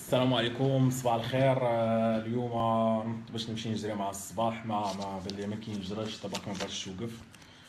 السلام عليكم، صباح الخير. اليوم نط باش نمشي نجري مع الصباح ما بان لي ما كينجراش حتى باقي ما بغيتش نوقف.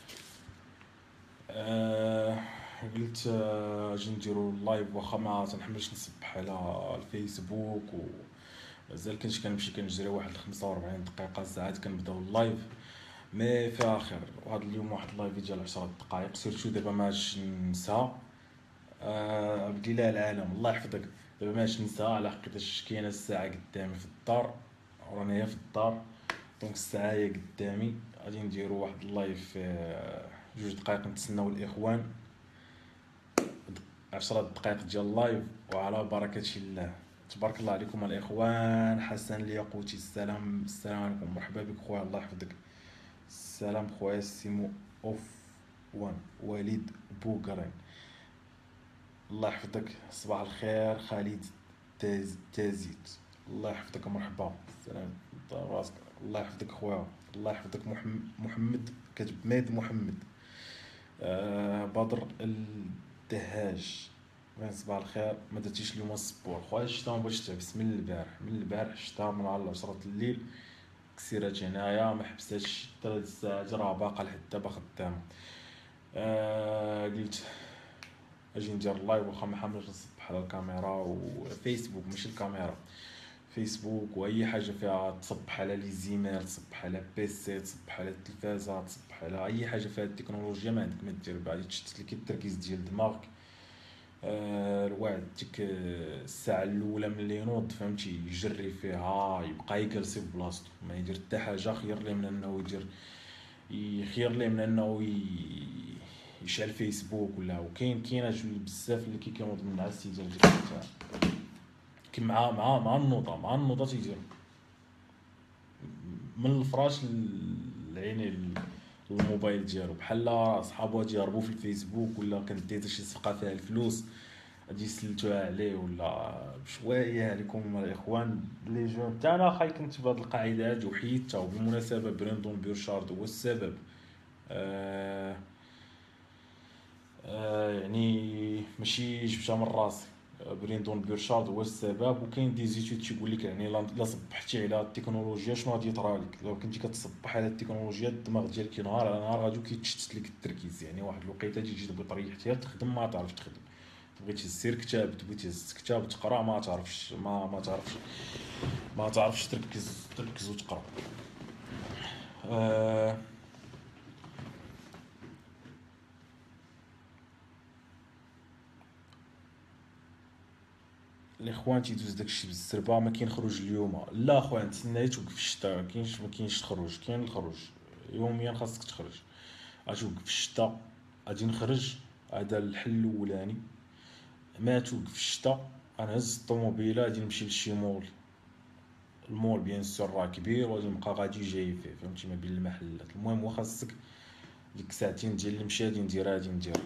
قلت اجي نديرو لايف واخا ما تنحملش نصبح على الفيسبوك، ومازال كنت كنمشي كنجري واحد 45 دقيقه ساعات كنبداو اللايف. مي فيها خير، وهذا اليوم واحد اللايف ديال 10 دقائق سيرتو دابا ماش ننسى. عبد الله العالم الله يحفظك. دابا ماش ننسى على حقيقة كاينه الساعه قدامي في الدار، راني في الدار، دونك الساعه هي قدامي. غادي نديرو واحد اللايف 2 دقائق نتسناو الاخوان. 10 دقائق ديال اللايف وعلى بركه الله. تبارك الله عليكم الاخوان. حسن الياقوتي السلام عليكم، مرحبا بك خويا الله يحفظك. السلام خويا سيمو اوف وان وليد بوغرين الله يحفظك. صباح الخير خالد تازيت الله يحفظك، مرحبا. السلام راسك الله يحفظك خويا، الله يحفظك. محمد كاتب ميد محمد. بدر الدهاج صباح الخير. ما درتيش اليوم السبور خويا؟ الشتا ما بغيتش تعبس من البارح الشتا من على 10 الليل كسيرات هنايا ما حبستش حتى هاد الساعه راه باقا لحد دابا خدامه. قلت اجي ندير اللايف واخا ما حاملش نصبح على الكاميرا وفيسبوك، ماشي الكاميرا، فيسبوك واي حاجه فيها تصبح على لي زيميل، تصبح على بيسي، تصبح على التلفازه، تصبح على اي حاجه فيها التكنولوجيا ما عندك ما دير بعد تشتت لك التركيز ديال دماغك. الواحد ديك الساعه الاولى ملي ينوض فهمتي يجري فيها يبقى يجلس في بلاصتو ما يدير حتى حاجه، خير ليه من انه خير ليه من انه يشعل فيسبوك ولا. وكاين بزاف اللي كينوض من النعاس تيدير ديك الساعه كي مع النوضه تيدير من الفراش العيني الموبايل ديالو، بحال صحابو تيهربوا في الفيسبوك ولا كانت شي صفقه فيها الفلوس غادي يسلتوها عليه ولا بشويه. عليكم الاخوان لي جون تاعنا خاي كنت بهاد القاعده هادي وحيدتها، وبالمناسبه بريندون بيرشارد هو السبب. يعني ماشي جبتها من راسي، بريندون بيرشارد هو السبب. وكاين دي زيتود تيقول لك يعني الا صبحتي على التكنولوجيا شنو غادي يطرى لك. لو كنتي كتصبح على التكنولوجيا الدماغ ديالك نهار على نهار غادي كيتشتت لك التركيز، يعني واحد الوقيته تجي تبغي تريح تخدم ما تعرفش تخدم، بغيتي تسير كتاب تبغي تهز كتاب تقرا ما تعرفش ما تعرفش تركز وتقرا. الاخوان تيدوز داكشي بالزربه ما كاين خروج اليوم. لا خويا نتسنى توقف الشتا، ما كاينش الخروج، كاين الخروج يوميا خاصك تخرج. غتوقف الشتا غادي نخرج، هذا الحل الاولاني. ما توقف الشتا غنهز الطوموبيله غادي نمشي لشي مول. المول بيان سور راه كبير وغادي نبقى غادي جاي فيه فهمتي ما بين المحلات. المهم خاصك ديك ساعتين ديال المشي غادي ندير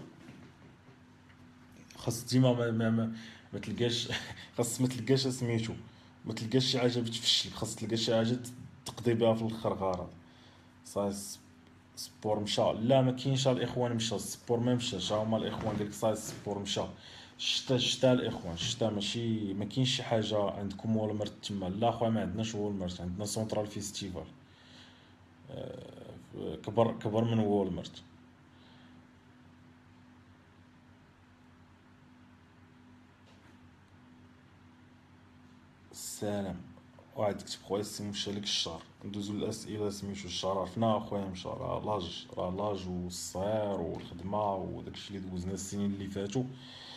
خاص ديما ما تلقاش خاص ما تلقاش سميتو، ما تلقاش شي حاجه بتفشل، خاص تلقى شي حاجه تقضي بها في الاخر غرض. صاي سبور مشى، لا ما كاينش الاخوان مشى السبور ما مشاش. هما الاخوان قالك صاي السبور مشى. شتا الاخوان شتا ماشي ما كاينش شي حاجه عندكم والمرت تما. لا خويا ما عندناش والمرت، عندنا سونترال فيستيفال كبر من والمرت. السلام واحد كتب خويا السي مشى لك الشهر. ندوزو للاسئله سميتو الشهر عرفنا خويا مشى راه لاج والصغير والخدمه وداكشي اللي دوزنا السنين اللي فاتو.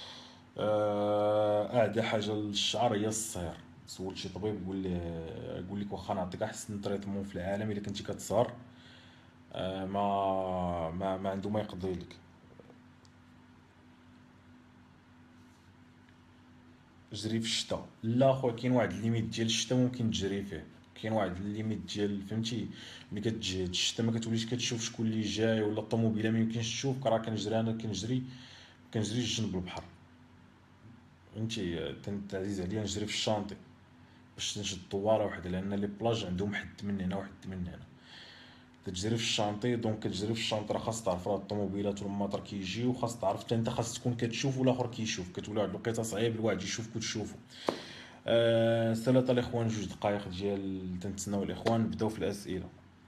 اعدى حاجه للشعر هي الصهر. سولت شي طبيب قول لك واخا نعطيك احسن تريتمون في العالم الا كنتي كتصهر ما عنده ما يقضي لك. جري في الشتاء لا خويا كاين واحد الليميت ديال الشتاء ممكن تجري فيه، كاين واحد الليميت ديال فهمتي ملي كتجهد الشتاء ما كتوليش كتشوف شكون اللي جاي ولا الطوموبيله ما يمكنش تشوف. راه كنجري انا كنجري جنب البحر فهمتي. عزيز عليا نجري في الشانطي باش نشد طواره وحده لان لي بلاج عندهم حد من هنا وحد من هنا. كتجري في الشانطي دونك كتجري في الشانطي راه خاص تعرف راه الطوموبيلات والمطر كيجيو وخاص تعرف حتى انت خاص تكون كتشوف والاخر كيشوف. كتولي واحد الوقيته صعيب الواحد يشوفك وتشوفو. سلطة الاخوان 2 دقائق ديال تنتسناو الاخوان نبداو في الاسئله.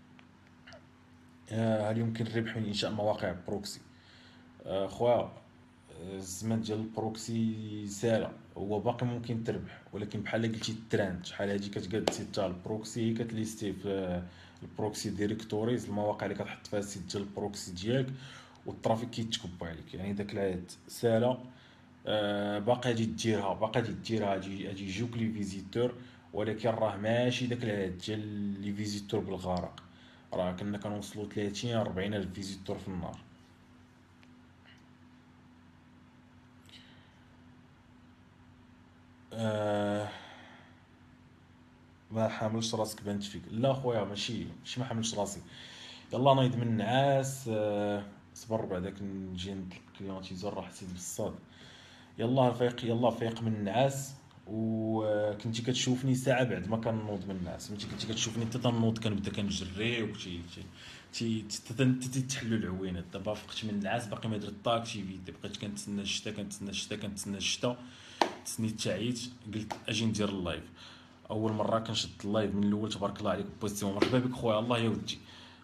هل يمكن الربح من انشاء مواقع بروكسي؟ خويا، الزمان ديال البروكسي ساهله، هو باقي ممكن تربح، ولكن بحال قلتي الترند شحال هادي كتجلسي حتى البروكسي هي كتليستي في البروكسي ديريكتوريز، المواقع اللي كتحط فيها السيت ديال البروكسي ديالك، والترافيك كيتكب عليك. يعني داك العاد ساهله. باقي غادي ديرها، غادي يجيوك لي فيزيتور، ولكن راه ماشي داك العدد ديال لي فيزيتور بالغرق. راه كنا كنوصلوا 30 40 الف فيزيتور في النهار. آه ما حاملش راسك بانت فيك. لا خويا، ماشي ما حاملش راسي. يلا نايض من النعاس. صبر بعداك نجي ند الكليونتيزور راه حسيت بالصاد. يلا فيق، يلا فيق من النعاس. وكنتي كتشوفني ساعه بعد ما كنوض من النعاس، فهمتي؟ كنتي كتشوفني حتى تنوض كنبدا كنجري تحلوا العوينات. دابا فقت من النعاس باقي ما درت طاك شي فيديو، بقيت كنتسنى الشتا كنتسنى الشتا. تسنيت تعيت، قلت اجي ندير اللايف. اول مره كنشد اللايف من الاول. تبارك الله عليك بوزيتيف، مرحبا بك خويا. الله يا ودي.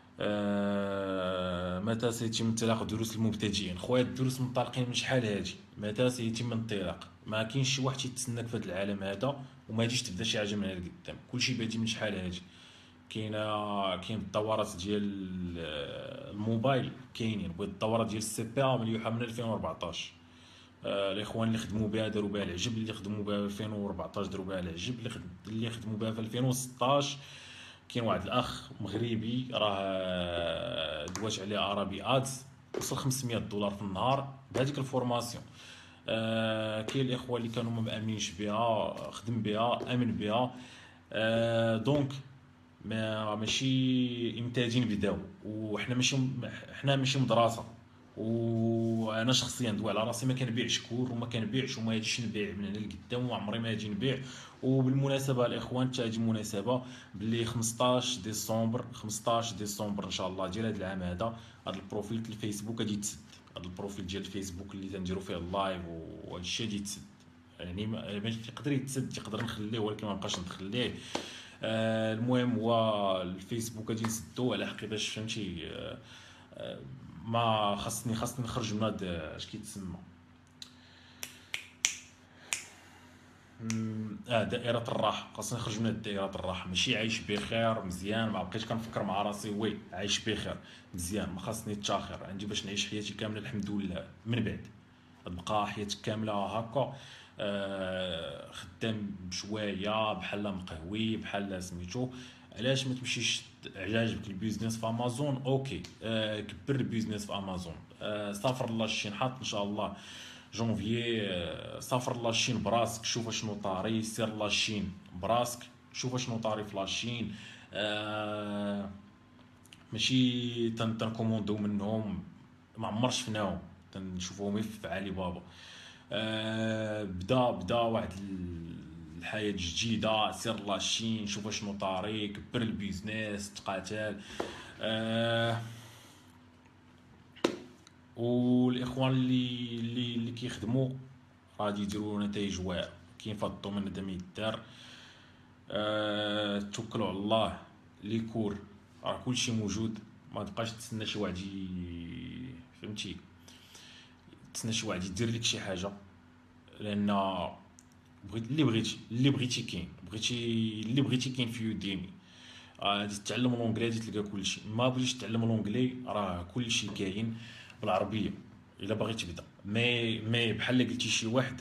متى سيتم انطلاق دروس المبتدئين؟ خويا الدروس منطلقين من شحال هادي. متى سيتم الانطلاق؟ ما كاينش شي واحد تيتسناك في هذا العالم هذا وما يجيش تبدا شي حاجه من هنا لقدام. كلشي بادي من شحال هادي. كاين الدورات ديال الموبايل، كاينين بغيت الدورات ديال السي بي ا مليوحه من 2014. الاخوان اللي خدموا بها داروا بها العجب، اللي خدموا بها في 2014 داروا بها العجب، اللي خدموا بها في 2016. كاين واحد الاخ مغربي راه دوات عليه عربي ادز، وصل $500 في النهار بهذيك الفورماسيون. كاين الاخوه اللي كانوا ما مامنينش بها، خدم بها، امن بها. دونك ماشي امتاجين بداو، وحنا ماشي مدرسه. وانا شخصيا ندوي على راسي، ما كنبيعش كور وما كنبيعش وما غاديش نبيع من هنا لقدام، وعمري ما غادي نبيع. وبالمناسبه الاخوان حتى هذه مناسبه باللي 15 ديسمبر ان شاء الله ديال هذا العام هذا، هذا البروفيل في الفيسبوك غادي يتسد. هذا البروفيل ديال الفيسبوك اللي تنديرو فيه اللايف وهذا الشيء غادي يتسد. يعني ما يقدر يتسد، يقدر نخليه ولكن ما نبقاش نخليه. المهم هو الفيسبوك غادي نسدو على حقيقه، فهمتي؟ ما خاصني نخرج من هذا اش كيتسمى دائره الراحه. خاصني نخرج من دائره الراحه. ماشي عايش بخير مزيان، ما بقيتش كنفكر مع راسي وي عايش بخير مزيان، ما خاصني نتاخر. عندي باش نعيش حياتي كامله الحمد لله. من بعد تبقى حياتك كامله هكا خدام بشويه بحال مقهوي بحال سميتو. علاش ما تمشيش عجبك البيزنس في امازون؟ اوكي، كبر البيزنس في امازون. سافر الله الشين، حاط ان شاء الله جونفيي. سافر لاشين براسك، شوف شنو طاري. سير لاشين براسك، شوف شنو طاري في لاشين. ماشي تنكوموندو منهم، ما عمر شفناهم، تنشوفوهم في علي بابا. بدا واحد الحياه جديده. سير لاشين، شوف شنو طاري، كبر البيزنس، تقاتل. والاخوان اللي كيخدموا غادي يديروا نتائج واعره. كاين في الدومين هذا ما يدار. توكلوا على الله. لي كور راه كلشي موجود. ما تبقاش تسنى شي واحد فهمتي؟ تسنى شي واحد يدير لك شي حاجه، لان اللي بغيتي كاين. اللي بغيتي كاين في يوديمي. غادي تتعلم لونجلي غادي تلقى كلشي. ما بغيتيش تتعلم لونجلي راه كلشي كاين بالعربيه الا باغي تبدا. مي بحال اللي قلتي شي واحد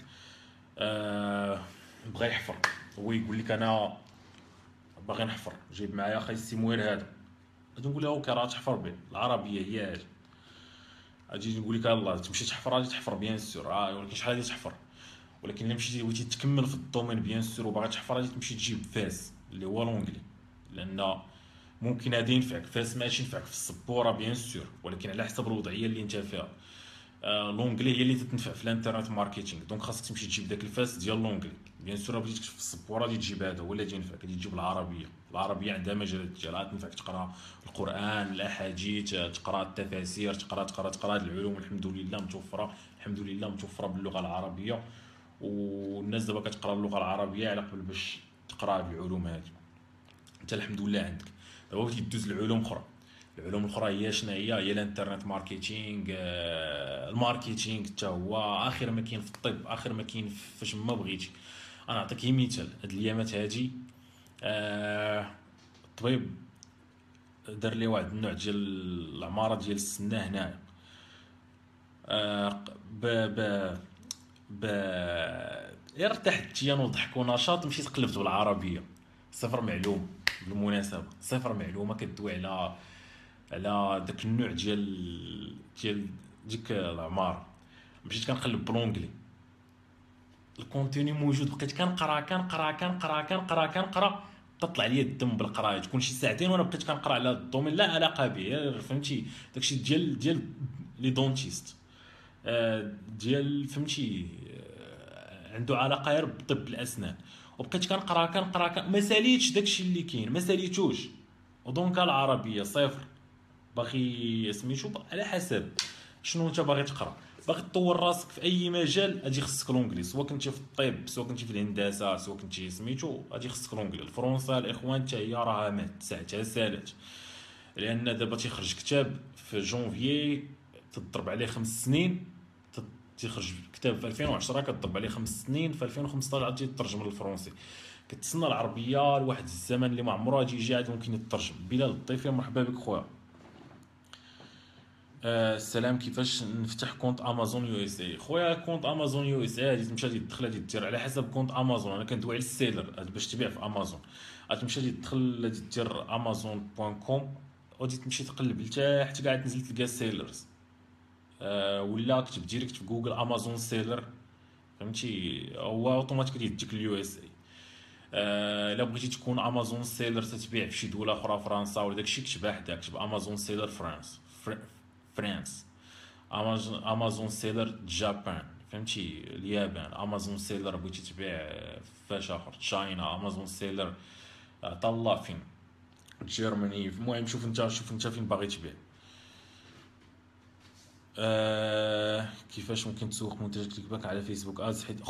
بغى يحفر، هو يقول لك انا باغي نحفر، جايب معايا خاي السيموير هذا. غادي نقول له اوكي راه تحفر به العربيه هي هذه. غادي نقول لك الله تمشي تحفر، غادي تحفر بيان سور. ولكن شحال غادي تحفر؟ ولكن الا مشيتي بغيتي تكمل في الدومين بيان سور وباغي تحفر، غادي تمشي تجيب فاس اللي هو لونجلي، لان ممكن غادي ينفعك. فاس ماشي ينفعك في السبوره بيان سور، ولكن على حسب الوضعيه اللي انت فيها. لونجلي هي اللي تتنفع في الانترنت ماركتينغ. دونك خاصك تمشي تجيب داك الفاس ديال لونجلي. بيان سور بغيتي في السبوره غادي تجيب هذا هو اللي غادي ينفعك. غادي تجيب العربيه عندها مجالات ديالها تنفعك. تقرا القران، الاحاديث، تقرا التفاسير، تقرا العلوم. الحمد لله متوفره باللغه العربيه. والناس دابا كتقرا اللغه العربيه على قبل باش تقرا هاد العلوم هادي. انت الحمد لله عندك دابا بغيتي دوز لعلوم اخرى. العلوم الاخرى هي شنو هي الانترنت ماركتينغ، الماركتينغ حتى هو اخر ما كاين في الطب، اخر ما كاين فاش ما بغيتي. انا نعطيك مثال هاد الايامات هادي. الطبيب دار لي واحد النوع ديال العماره ديال السنه هنايا. ب ب ب غير ارتحت نضحك ونشاط، مشيت قلبت بالعربيه. صفر معلوم بالمناسبه، صفر معلومه كدوي على داك النوع ديال ديك العماره. مشيت كنقلب بالونجلي، الكونتيني موجود، بقيت كنقرا تطلع لي الدم بالقرايه. تكون شي ساعتين وانا بقيت كنقرا على الدومين لا علاقه به، غير فهمتي داكشي ديال لي دونتيست، ديال فهمتي، عنده علاقه غير بطب الاسنان. وبقيت ما ساليتش داكشي اللي كاين، ما ساليتوش. ودونك العربيه صفر. باغي سميتو على حسب شنو انت باغي تقرا. باغي تطور راسك في اي مجال غادي خصك لونجلي، سواء كنتي في الطب، سواء كنتي في الهندسه، سواء كنتي سميتو غادي خصك لونجلي. الفرنسا الاخوان حتى هي راها مات ساعتها سالات، لان دابا تيخرج كتاب في جونفيي تضرب عليه 5 سنين. تيخرج كتاب في 2010 كتضرب عليه 5 سنين، في 2015 عاد تيترجم للفرنسي. كتسنى العربيه لواحد الزمن اللي ما عمره غادي يجي عاد ممكن يترجم. بلال الضيفي مرحبا بك خويا. السلام، كيفاش نفتح كونت امازون يو اس اي؟ خويا كونت امازون يو اس اي غادي تمشي غادي تدخل غادي دير على حسب كونت امازون. انا كندوي على السيلر باش تبيع في امازون. غادي تمشي غادي تدخل غادي دير امازون بوان كوم، غادي تمشي تقلب لتحت كاع تنزل تلقى سيلرز. ولا كتب ديريكت في جوجل امازون سيلر، فهمتي هو اوتوماتيك يديك اليو اس اي. الا بغيتي تكون امازون سيلر تتبيع في شي دوله اخرى، فرنسا ولا داكشي، كتب حداك كتب امازون سيلر فرانس، امازون سيلر جابان، فهمتي اليابان. امازون سيلر بغيتي تبيع فاش اخر تشاينا، امازون سيلر عطا الله فين جيرماني. المهم شوف انت فين باغي تبيع. كيفاش ممكن تسوق منتج كليك باك على فيسبوك ادز؟ حيت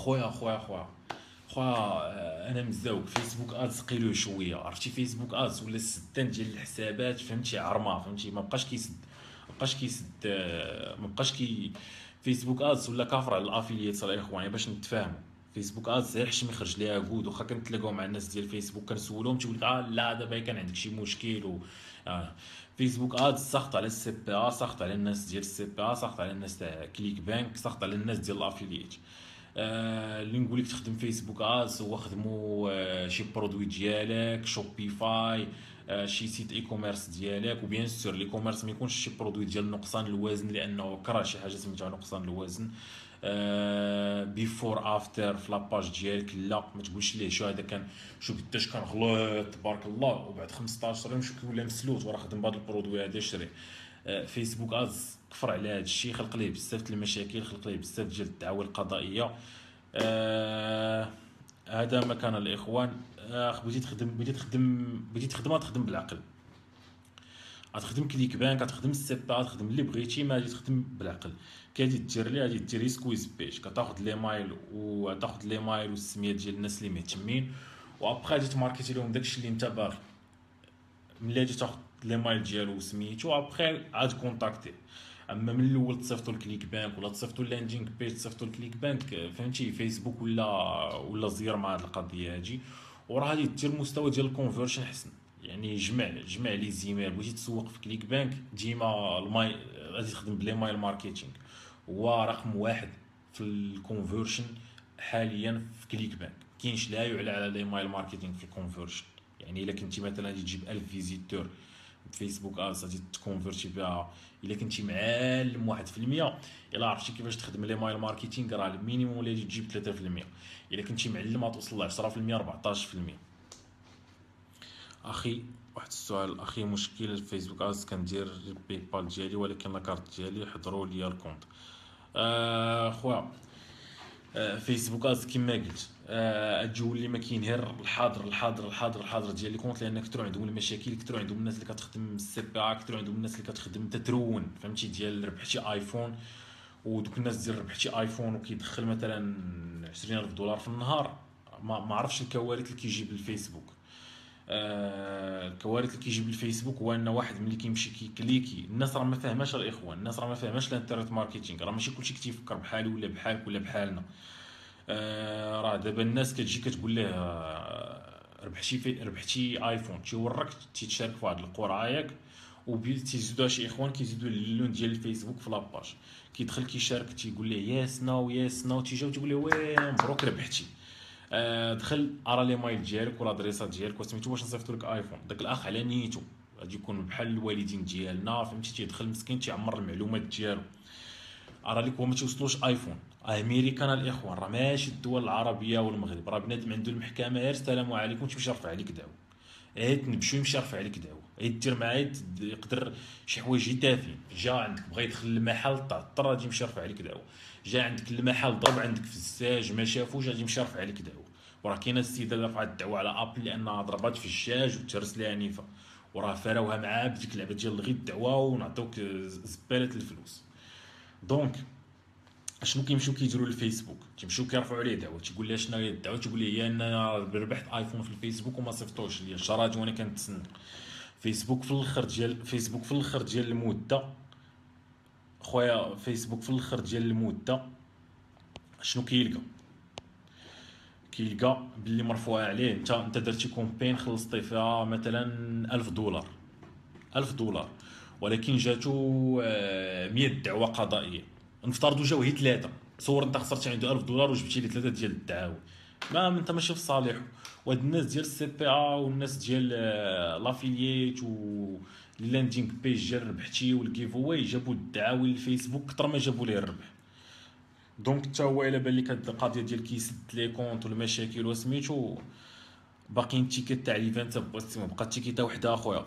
خويا انا مزاوق فيسبوك ادز قيلو شويه، عرفتي فيسبوك ادز ولا السدان ديال الحسابات، فهمتي عرمه، فهمتي ما بقاش كيسد ما بقاش كي فيسبوك ادز ولا كافر على الافيلييت الاخوان باش نتفاهموا. فيسبوك ادز غير حشم يخرج ليها كود، واخا كنتلاقاو مع الناس ديال فيسبوك كنسولهم تيقول لك لا دابا كان عندك شي مشكل فيسبوك ادز ساخط على السي بي ا، ساخط على الناس ديال السي بي ا، ساخط على الناس تاع كليك بانك، ساخط على الناس ديال الافيلييت. اللي نقول لك تخدم فيسبوك ادز هو خدموا شي برودوي ديالك شوبيفاي، شي سيت اي كوميرس ديالك. وبيان سور لي كوميرس ما يكونش شي برودوي ديال نقصان الوزن، لانه كره شي حاجه سميتها نقصان الوزن. بيفور افتر في لاباج ديالك لا ما تقولش ليه شو هذا كان شو قداش كان غلط تبارك الله، وبعد 15 يوم شو كيولي مسلوت وراه خدم بهذا البرودوي هذا شري. فيسبوك ادز كفر على هذا الشيء، خلق ليه بزاف د المشاكل، خلق ليه بزاف ديال الدعاوى القضائيه. هذا ما كان الاخوان. بغيتي تخدم بالعقل. غتخدم كليك بانك، غتخدم السيبا، غتخدم اللي بغيتي، ما غادي تخدم بالعقل. كي دير لي غادي ديري سكويز بيج، كتاخذ لي مايل وتاخذ لي مايل والسميات ديال الناس اللي مهتمين، وابخي غادي تماركتي لهم داكشي اللي انت باغي. ملي غادي تاخذ لي مايل ديالو وسميتو ابخي عاد كونتاكتي. اما من الاول تصيفطوا الكليك بانك ولا تصيفطوا اللاندينغ بيج تصيفطوا الكليك بانك، فهمتي فيسبوك ولا زير مع هاد القضيه هادي، وراه غادي دير مستوى ديال الكونفرشن حسن. يعني جمع لي زيميل. بغيتي تسوق في كليك بانك ديما الماي غادي تخدم بلي مايل ماركتينغ، هو رقم واحد في الكونفرشن حاليا في كليك بانك. كاينش لا يعلى على لي مايل ماركتينغ في الكونفرشن. يعني الا كنتي مثلا غادي تجيب 1000 فيزيتور فيسبوك ادز غادي تكونفرتي بها، الا كنتي معلم 1%، الا عرفتي كيفاش تخدم لي مايل ماركتينغ راه المينيموم اللي غادي تجيب 3%، الا كنتي معلم غتوصل ل 10% 14%. اخي واحد السؤال اخي، مشكل الفيسبوك ادز كندير الباي بال ديالي ولكن لاكارت ديالي حضروا ليا الكونت. خويا فيسبوك ادز كيما قلت تجولي ما كاين غير الحاضر ديال لي كونط، لان كثروا عندهم المشاكل، كثروا عندهم الناس اللي كتخدم السي بي ا، كثروا عندهم الناس اللي كتخدم تترون، فهمتي ديال ربحتي ايفون ودوك الناس ديال ربحتي ايفون وكيدخل مثلا 20,000 دولار في النهار، ما عرفش الكوارث اللي كيجيب الفيسبوك. الكوارث اللي كيجيب الفيسبوك هو ان واحد ملي كيمشي كيكليكي، الناس راه ما فاهماش الاخوان، الناس راه ما فاهماش الانترنت ماركتينغ، راه ماشي كلشي كيفكر بحالي ولا بحالك ولا بحالنا. راه دابا الناس كتجي كتقول ليه ربحتي ايفون، تيورك تيتشارك في واحد القرعه ياك، تيزيدوها شي اخوان كيزيدوا اللون ديال الفيسبوك في لاباج، كيدخل كيشارك تيقول ليه ياس نو ياس نو، تيجاو تيقول ليه وي مبروك ربحتي. دخل ارى لي مايل ديالك ولا الادريسات ديالك وسميتو باش نصيفطو لك ايفون، داك الاخ على نيتو غادي يكون بحال الوالدين ديالنا، فهمتي، تيدخل مسكين تيعمر المعلومات ديالو، راه ليك هو ما توصلوش ايفون. امريكان الاخوان راه ماشي الدول العربيه والمغرب، راه بنادم عنده المحكمه غير السلام عليكم تمشي رافع عليك دعوه، تنبشو يمشي رافع عليك دعوه، دير معاه يقدر شي حوايج تافهين، جا عندك بغا يدخل المحل تعطر غادي يمشي رافع عليك دعوه، جا عندك المحل ضرب عندك في الزاج ما شافوش غادي يمشي رافع عليك دعوه. وراه كاينه السيده اللي رفعت الدعوه على ابل لانها ضربات في الشاج وترس ليها نيفه، وراه فراوها معاه بديك اللعبه ديال الغي الدعوه ونعطيوك زباله الفلوس. دونك شنو كيمشيو كيديروا للفيسبوك، تيمشيو كيرفعوا عليه دعوه، تيقول لها شنو هي الدعوه، تيقول لي هي ان ربحت ايفون في الفيسبوك وما صيفطوش ليا، شراج وانا كنتسنى. فيسبوك في الاخر ديال المده، خويا فيسبوك في الاخر ديال المده شنو كيلقى باللي مرفوعه عليه، انت درتي كومبين خلصتي فيها مثلا 1000 دولار، 1000 دولار، ولكن جاتو 100 دعوه قضائيه، نفترضوا جاو هي ثلاثه، صور انت خسرتي عنده 1000 دولار وجبتي لي ثلاثه ديال الدعاوي، ما انت ماشي في صالحه. وهاد الناس ديال السي بي ا والناس ديال لافيلييت و اللاندينغ بيج ديال ربحتي والجيف اواي جابوا الدعاوي للفيسبوك كثر ما جابوا ليه الربح. دونك حتى هو الا بان لك هاد القضيه ديال كيسد لي كونط والمشاكل وسميتو، باقيين التيكيت تاع ليفانت بوستيمون، بقات تيكيته وحده اخويا.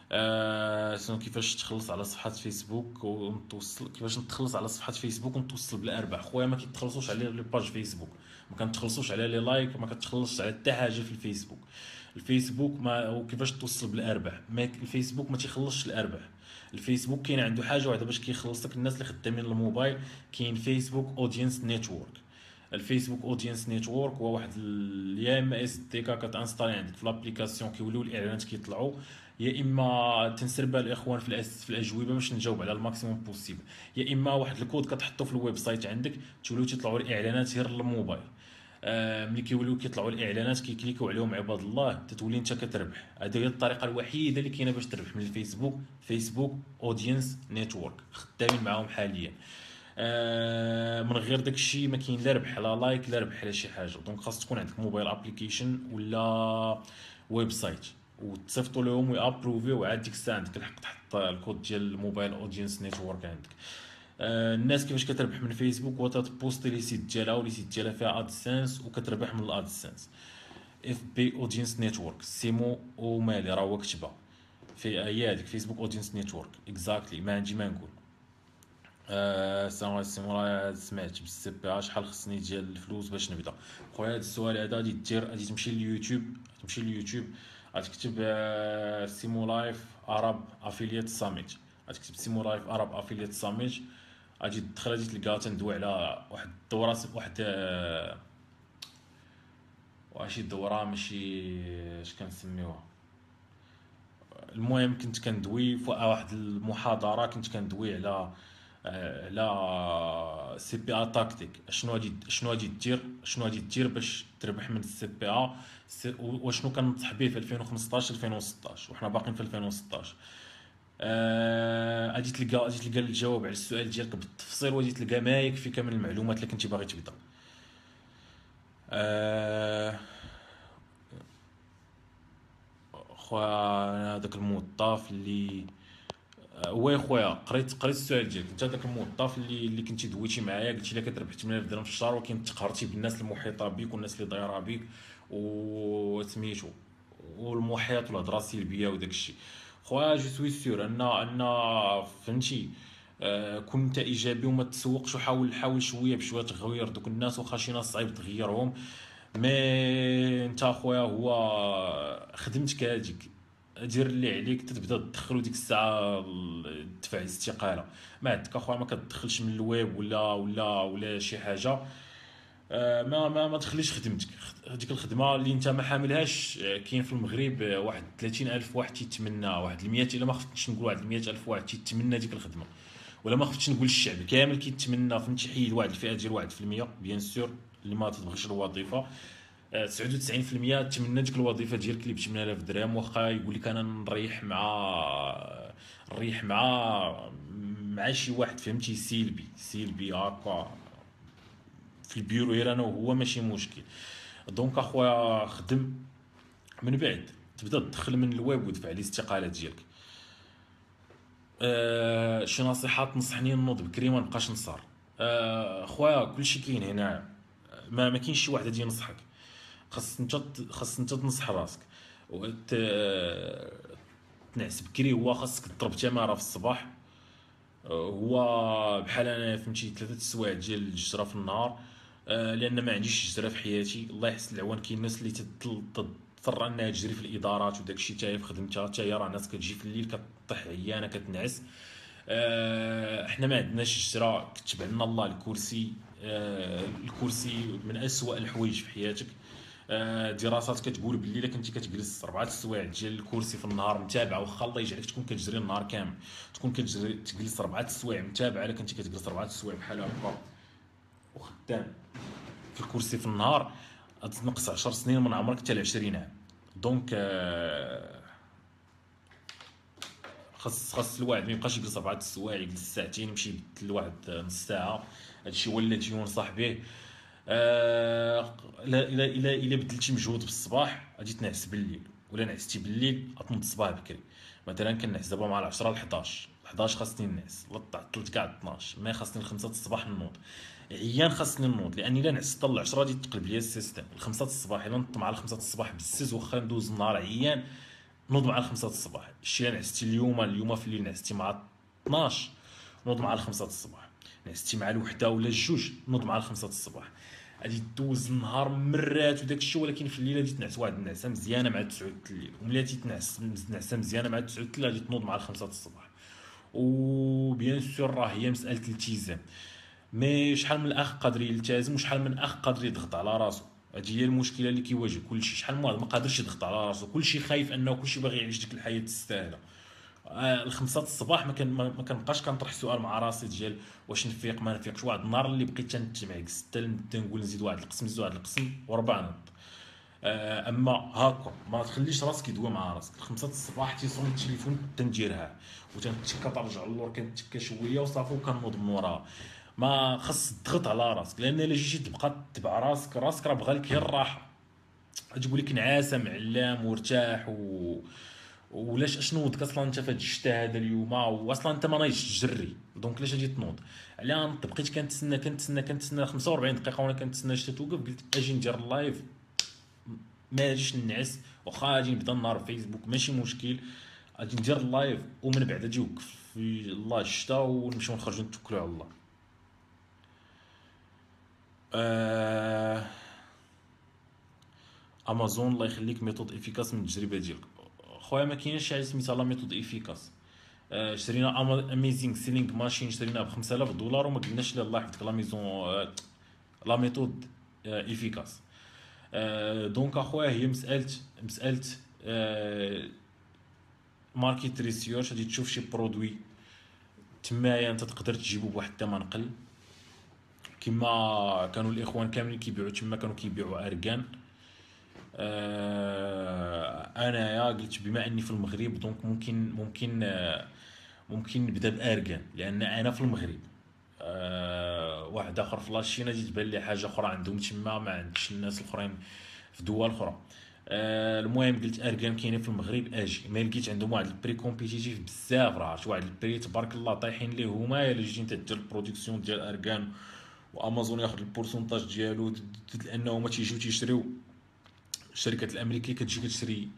شنو كيفاش تخلص على صفحه فيسبوك ونتوصل، كيفاش نتخلص على صفحه فيسبوك ونتوصل بالارباح، خويا ما كيتخلصوش على لي باج فيسبوك، ما كنتخلصوش على لي لايك، ما كتخلصش على حتى حاجه في الفيسبوك. الفيسبوك ما وكيفاش توصل بالارباح، ما الفيسبوك ما تيخلصش الارباح. الفيسبوك كاين عنده حاجه واحده باش كيخلصك، الناس اللي خدامين الموبايل كاين فيسبوك اودينس نيتورك. الفيسبوك اودينس نيتورك هو واحد يا اما اس دي كتانستالي عندك في لابليكاسيون كيوليو الاعلانات كيطلعوا، يا اما تنسربها الاخوان في الاجوبه باش نجاوب على الماكسيموم بوسيبل، يا اما واحد الكود كتحطو في الويب سايت عندك توليو تيطلعوا الاعلانات غير للموبايل. ملي كيوليو كيطلعوا الاعلانات كيكليكوا عليهم عباد الله تتولي انت كتربح. هذه هي الطريقه الوحيده اللي كاينه باش تربح من الفيسبوك، فيسبوك اودينس نيتورك خدامين معاهم حاليا. من غير داك الشيء ما كاين لا ربح على لايك لا ربح على شي حاجه. دونك خاص تكون عندك موبايل ابليكيشن ولا ويب سايت وتصيفطوا لهم ويابروفيو، وعاد ديك الساعه عندك الحق تحط الكود ديال الموبايل اودينس نيتورك عندك. الناس كيفاش كتربح من فيسبوك هو تبوستي لي سيت ديالها ولي سيت ديالها فيها ادسنس وكتربح من الادسنس. اف بي اودينس نيتورك سيمو ومالي راه هو كتبها في هي هذيك فيسبوك اودينس نيتورك اكزاكتلي، ما عندي ما نقول. السلام عليكم، راه سمعت بالسي بي ا شحال خصني ديال الفلوس باش نبدا. خويا هذا السؤال هذا غادي دير، غادي تمشي لليوتيوب، غادي تكتب سيمو لايف اراب افيليت ساميت، غادي تكتب سيمو لايف اراب افيليت ساميت، غادي تدخل غادي تلقى تندوي على واحد الدوره واحد شي دوره ماشي اش كنسميوها، المهم كنت كندوي في واحد المحاضره، كنت كندوي على سي بي ا تاكتيك، شنو غادي دير باش تربح من السي بي ا، وشنو كننصح به في 2015 2016 وحنا باقيين في 2016. غادي تلقى الجواب على السؤال ديالك بالتفصيل، وغادي تلقى ما يكفيك من المعلومات اللي كنتي باغي تبدا. خويا هذاك الموظف اللي وي خويا قريت السؤال ديالك، انت داك الموظف اللي كنتي دويتي معايا قلتي لي كتربح 8000 درهم في الشهر، ولكن تقهرتي بالناس المحيطه بك والناس اللي دايره بك وسميتو والمحيط والهضره السلبيه وداك الشيء. خويا جو سوي سيور ان فهمتي، كون انت ايجابي وما تسوقش، وحاول شويه بشويه تغير دوك الناس، واخا شي ناس صعيب تغيرهم، مي انت اخويا هو خدمتك هذيك دير اللي عليك، تتبدا تدخل وديك الساعه تدفع الاستقاله. ما عندك اخويا ما كتدخلش من الويب ولا شي حاجه، ما تخليش خدمتك. هذيك الخدمه اللي انت ما حاملهاش، كاين في المغرب واحد 30,000 واحد تيتمنى، واحد 100، الا ما خفتش نقول واحد 100,000 واحد تيتمنى ديك الخدمه، ولا ما خفتش نقول الشعب كامل كيتمنى. فهمتي، حيد واحد الفئه ديال 1% بيان سور اللي ما تبغيش الوظيفه. 99% تمنى ديك الوظيفه ديالك اللي ب 8000 درهم، واخا يقول لك انا نريح مع شي واحد، فهمتي، سلبي هكا في البيرو، غير انا وهو ماشي مشكل. دونك اخويا خدم، من بعد تبدا تدخل من الويب ودفع الاستقاله ديالك. شي نصيحه تنصحني نوض بكري ما نبقاش نسهر. خويا كلشي كاين هنا، ما كاينش شي واحد غادي ينصحك. خاص انت تنصح راسك وت... تنعس بكري. هو خاصك تضرب تماره في الصباح، هو بحال انا فهمتي 3 سوايع ديال الجزره في النهار. لان ما عنديش جزره في حياتي، الله يحسن العوان. كاين الناس اللي تضطر انها تجري في الادارات وداك الشيء، حتى هي في خدمتها، حتى هي راه ناس كتجي في الليل كطيح عيانه كتنعس. احنا ما عندناش جزره، كتب عنا الله الكرسي. الكرسي من اسوأ الحوايج في حياتك. دراسات كتقول باللي الا كنتي كتجلس 4 سوايع ديال الكرسي في النهار متابعه، واخا الله يجعلك تكون كتجري النهار كامل، تكون كتجري تجلس 4 سوايع متابعه، الا كنتي كتجلس 4 سوايع بحال هكا وخدام في الكرسي في النهار، غتنقص 10 سنين من عمرك حتى ل 20 عام. دونك خاص الواحد ما يبقاش يجلس 4 سوايع، يجلس ساعتين، يمشي يبدل واحد نص ساعه. هادشي هو اللي تجي ينصح به. الا بدلتي مجهود بالصباح غادي تنعس بالليل، ولا نعستي بالليل غتنوض الصباح بكري. مثلا كنعس دابا مع 10 ل 11 خاصني نعس، لا تعطلت كاع 12 ما خاصني 5 الصباح نوض. عيان خاصني نوض، لاني الا نعست حتى 10 غادي تقلب ليا السيستم. 5 الصباح الا نضت مع 5 الصباح بالسز، واخا ندوز النهار عيان نوض مع 5 الصباح. الشيء اللي نعستي اليوم في الليل نعستي مع 12، نوض مع 5 الصباح. نعستي مع الوحده ولا الجوج، نوض مع 5 الصباح. غادي دوز النهار مرات وداك الشيء، ولكن في الليل غادي تنعس واحد النعسه مزيانه مع 9 الليل. وملي تنعس نعسه مزيانه مع 9 الليل غادي تنوض مع 5 الصباح. وبيان سور راه هي مساله الالتزام. مي شحال من الاخ قادر يلتزم، وشحال من اخ قادر يضغط على راسو. هذه هي المشكله اللي كيواجه كلشي. شحال من واحد ما قادرش يضغط على راسو، كلشي خايف انه كلشي باغي يعيش ديك الحياه السهله. الخمسة الصباح ما كنبقاش كنطرح سؤال مع راسي ديال واش نفيق ما نفيقش. واحد النهار اللي بقيت تنتجمع حتى نبدا نقول نزيد واحد القسم وربع نوض. اما هكا ما تخليش راسك يدوي مع راسك. الخمسة الصباح تيصون التليفون تنديرها وتنتكا ترجع للور، كنتكا شويه وصافي وكنوض من وراها. ما خاص تضغط على راسك، لان الا جيتي تبقى تبع راسك راه بغا لك غير الراحه. تقول لك نعاسه معلام وارتاح ولاش اشنو ودك اصلا انت في هاد الشتا هذا اليوم، واصلا انت ما نايش تجري. دونك علاش غادي تنوض؟ على نط بقيت كنتسنى 45 دقيقه وانا كنتسنى حتى توقف. قلت اجي ندير اللايف، ما غاديش نعس، واخا غادي نبدا النهار في فيسبوك ماشي مشكل، غادي ندير اللايف ومن بعد غادي يوقف في الله الشتا ونمشيو نخرجوا نتوكلوا على الله. امازون الله يخليك ميثود افيكاس من التجربه ديالك. خويا ما كاينش شي حاجه سميتها لا ميثود افيكاس. شرينا اميزينغ سيلينغ ماشين، شريناها ب $5000 وما قلناش لا الله يحفظك لا ميزون لا ميثود افيكاس. دونك اخويا هي مساله ماركت ريسيرش. غادي تشوف شي برودوي تمايا انت تقدر تجيبو بواحد الثمن قل، كما كانوا الاخوان كاملين كيبيعوا تما، كانوا كيبيعوا اركان. انايا قلت بما اني في المغرب دونك ممكن نبدا باركان، لان انا في المغرب. واحد اخر في لاشين غادي تبان لي حاجه اخرى عندهم تما ما عندش الناس الاخرين في دول اخرى. المهم قلت اركان كاينين في المغرب اجي. ما لقيت عندهم واحد البري كومبيتيتيف بزاف، راه عرفت واحد البري تبارك الله طايحين ليه هما. الا جيتي انت دير البرودكسيون ديال اركان وامازون ياخذ البورسونتاج ديالو، لانه هما تيجيو تيشريو. الشركات الامريكيه كتجي كتشري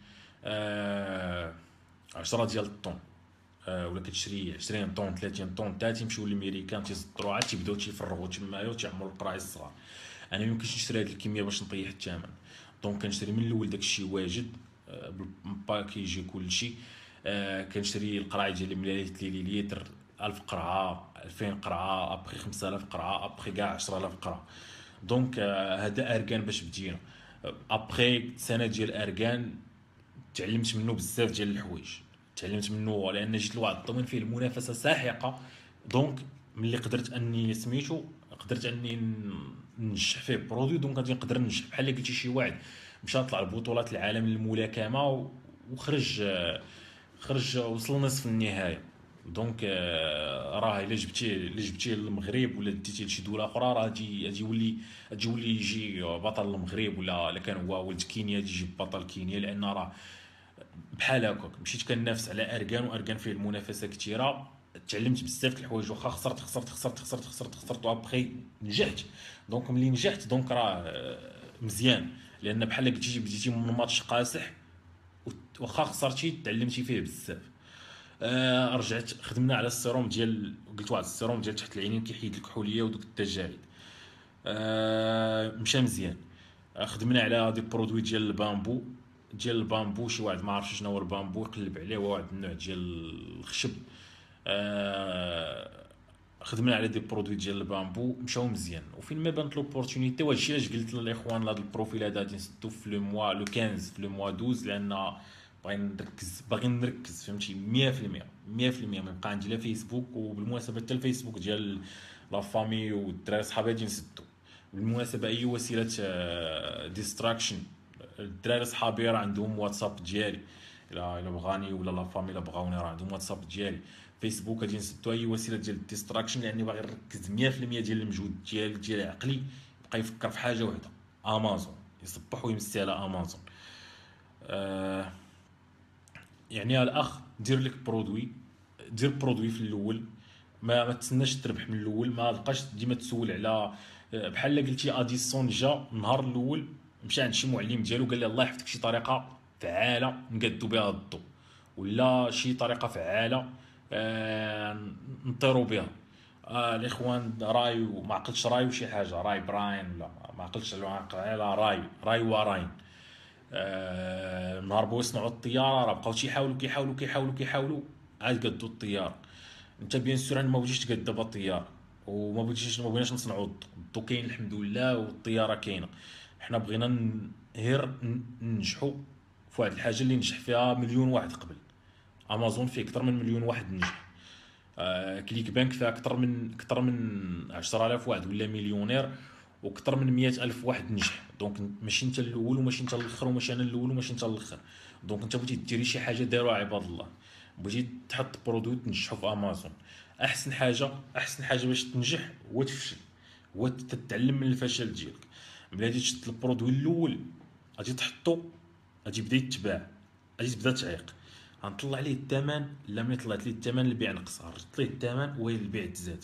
10 ديال الطون، ولا كتشري 20 طون 30 طون، حتى تيمشيو للامريكان تيصدروا عاد تيبداو تيفرغوا تمايا وتيعمروا البرايس صغار. انا ميمكنش نشري هذه الكميه باش نطيح الثمن، دونك كنشري من الاول داكشي واجد. بالباكيجي كلشي. كنشري القرعه ديال مليلتر 1000 قرعه 2000 قرعه ابخي 5000 قرعه ابخي كاع 10000 قرعه. دونك هذا اركان باش بدينا. ابخي سنه ديال اركان تعلمت منه بزاف ديال الحوايج. تعلمت منه لان جيت لواحد الدومين فيه المنافسه ساحقه. دونك ملي قدرت اني سميتو قدرت اني ننجح فيه برودوي. دونك غادي نقدر ننجح بحال اللي قلتي شي واحد مشى طلع لبطولات العالم للملاكمه وخرج وصل نصف النهايه. دونك راه الا جبتيه للمغرب ولا ديتيه لشي دوله اخرى راه غادي يولي يجي بطل المغرب، ولا كان هو ولد كينيا غادي يجي بطل كينيا، لان راه بحال هكاك مشيت كنافس على اركان، واركان فيه المنافسه كثيره. تعلمت بزاف د الحوايج، واخا خسرت وابخي نجحت. دونك ملي نجحت دونك راه مزيان، لان بحال قلتي بديتي من ماتش قاصح واخا خسرتي تعلمتي فيه بزاف. رجعت خدمنا على السيروم ديال، قلت واحد السيروم ديال تحت العينين كيحيد الكحوليه ودوك التجاعيد. مشى مزيان. خدمنا على دي برودوي ديال البامبو. شي واحد ما عرفش شنو هو البامبو يقلب عليه، هو واحد النوع ديال الخشب. خدمنا على دي برودوي ديال البامبو مشاو مزيان. وفين ما بانت لوبورتونيتي، وهذا الشيء علاش قلت للاخوان هذا البروفيل هذا غادي نسدو في لو موا لو 15 في لو موا 12، لان باغي نركز فهمتي 100% ما يبقى عندي لا فيسبوك. وبالمناسبه حتى الفيسبوك ديال لا فامي والدراري صحابي غادي نسدو. بالمناسبه اي وسيله ديستراكشن، الدراري صحابي راه عندهم واتساب ديالي، الا بغاني ولا لا فامي الا بغاوني راه عندهم واتساب ديالي. فيسبوك غادي نسدو اي وسيله ديال الديستراكشن، لاني باغي نركز 100% ديال المجهود ديال عقلي يبقى يفكر في حاجه وحده، امازون. يصبح ويمسي على امازون. يعني الاخ دير لك برودوي، دير برودوي في الاول، ما تسناش تربح من الاول. ما بقاش ديما تسول على بحال قلتي اديسون جا النهار الاول مشى عند شي معلم ديالو قال لي الله يحفظك شي طريقه فعاله نقادو بها الضو، ولا شي طريقه فعاله نطيروا بها. الاخوان راي وما عقلتش راي وشي حاجه، راي براين ولا ما عقلتش على راي وراين. نهار بغاو يصنعوا الطياره راه بقاو كيحاولوا عاد قدوا الطياره. انت بيان سور انا ما بغيتش تقاد دابا الطياره، وما بغيناش نصنعوا الضو كاين الحمد لله والطياره كاينه. حنا بغينا غير ننجحوا في واحد الحاجه اللي نجح فيها مليون واحد قبل. امازون فيه اكثر من مليون واحد نجح. كليك بانك فيها اكثر من 10000 واحد ولا مليونير، واكثر من 100000 واحد نجح. دونك ماشي انت الاول وماشي انت الاخر وماشي انا الاول وماشي انت الاخر. دونك انت بغيتي ديري شي حاجه داروها عباد الله، بغيتي تحط برودوي تنجحو في امازون. احسن حاجه باش تنجح هو تفشل، هو تتعلم من الفشل ديالك. ملي غادي تشد البرودوي الاول غادي تحطو، غادي يبدا يتباع، غادي تبدا تعيق غنطلع ليه الثمن. لا ملي طلعت ليه الثمن البيع نقص، رجعت ليه الثمن وهي البيع تزاد.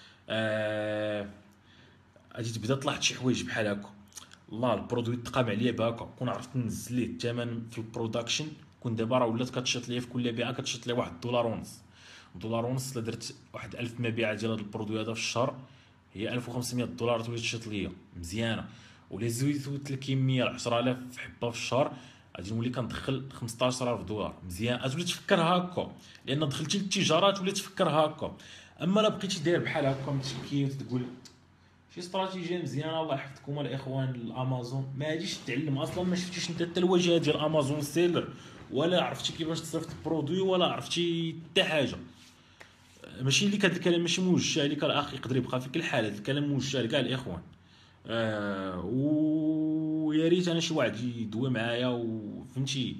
غادي تبدا تلاحظ شي حوايج بحال هكا. الله البرودوي تقام عليا بهكا، كون عرفت ننزل ليه الثمن في البرودكشن. كون دابا راه ولات كتشط ليا في كل بيعه كتشط ليا واحد دولار ونص. دولار ونص الا درت واحد 1000 مبيعه ديال هذا البرودوي هذا في الشهر هي 1500 دولار تولي تشط ليا مزيانه. ولا زودت الكميه ل 10000 حبه في الشهر غادي نولي كندخل 15000 دولار مزيان. تولي تفكر هكا لان دخلتي للتجاره تولي تفكر هكا. اما لا بقيتي داير بحال هكا متشكي وتقول شي استراتيجيه مزيانه الله يحفظكم الاخوان الامازون، ما غاديش تعلم اصلا. ما شفتيش انت حتى الواجهه ديال امازون سيلر، ولا عرفتي كيفاش تصيفط البرودوي، ولا عرفتي حتى حاجه. ماشي اللي هذا الكلام ماشي موجه عليك الاخ، يقدر يبقى فيك الحال. هذا الكلام موجه لكاع الاخوان. ويا ريت انا شي واحد يدوي معايا وفهمتي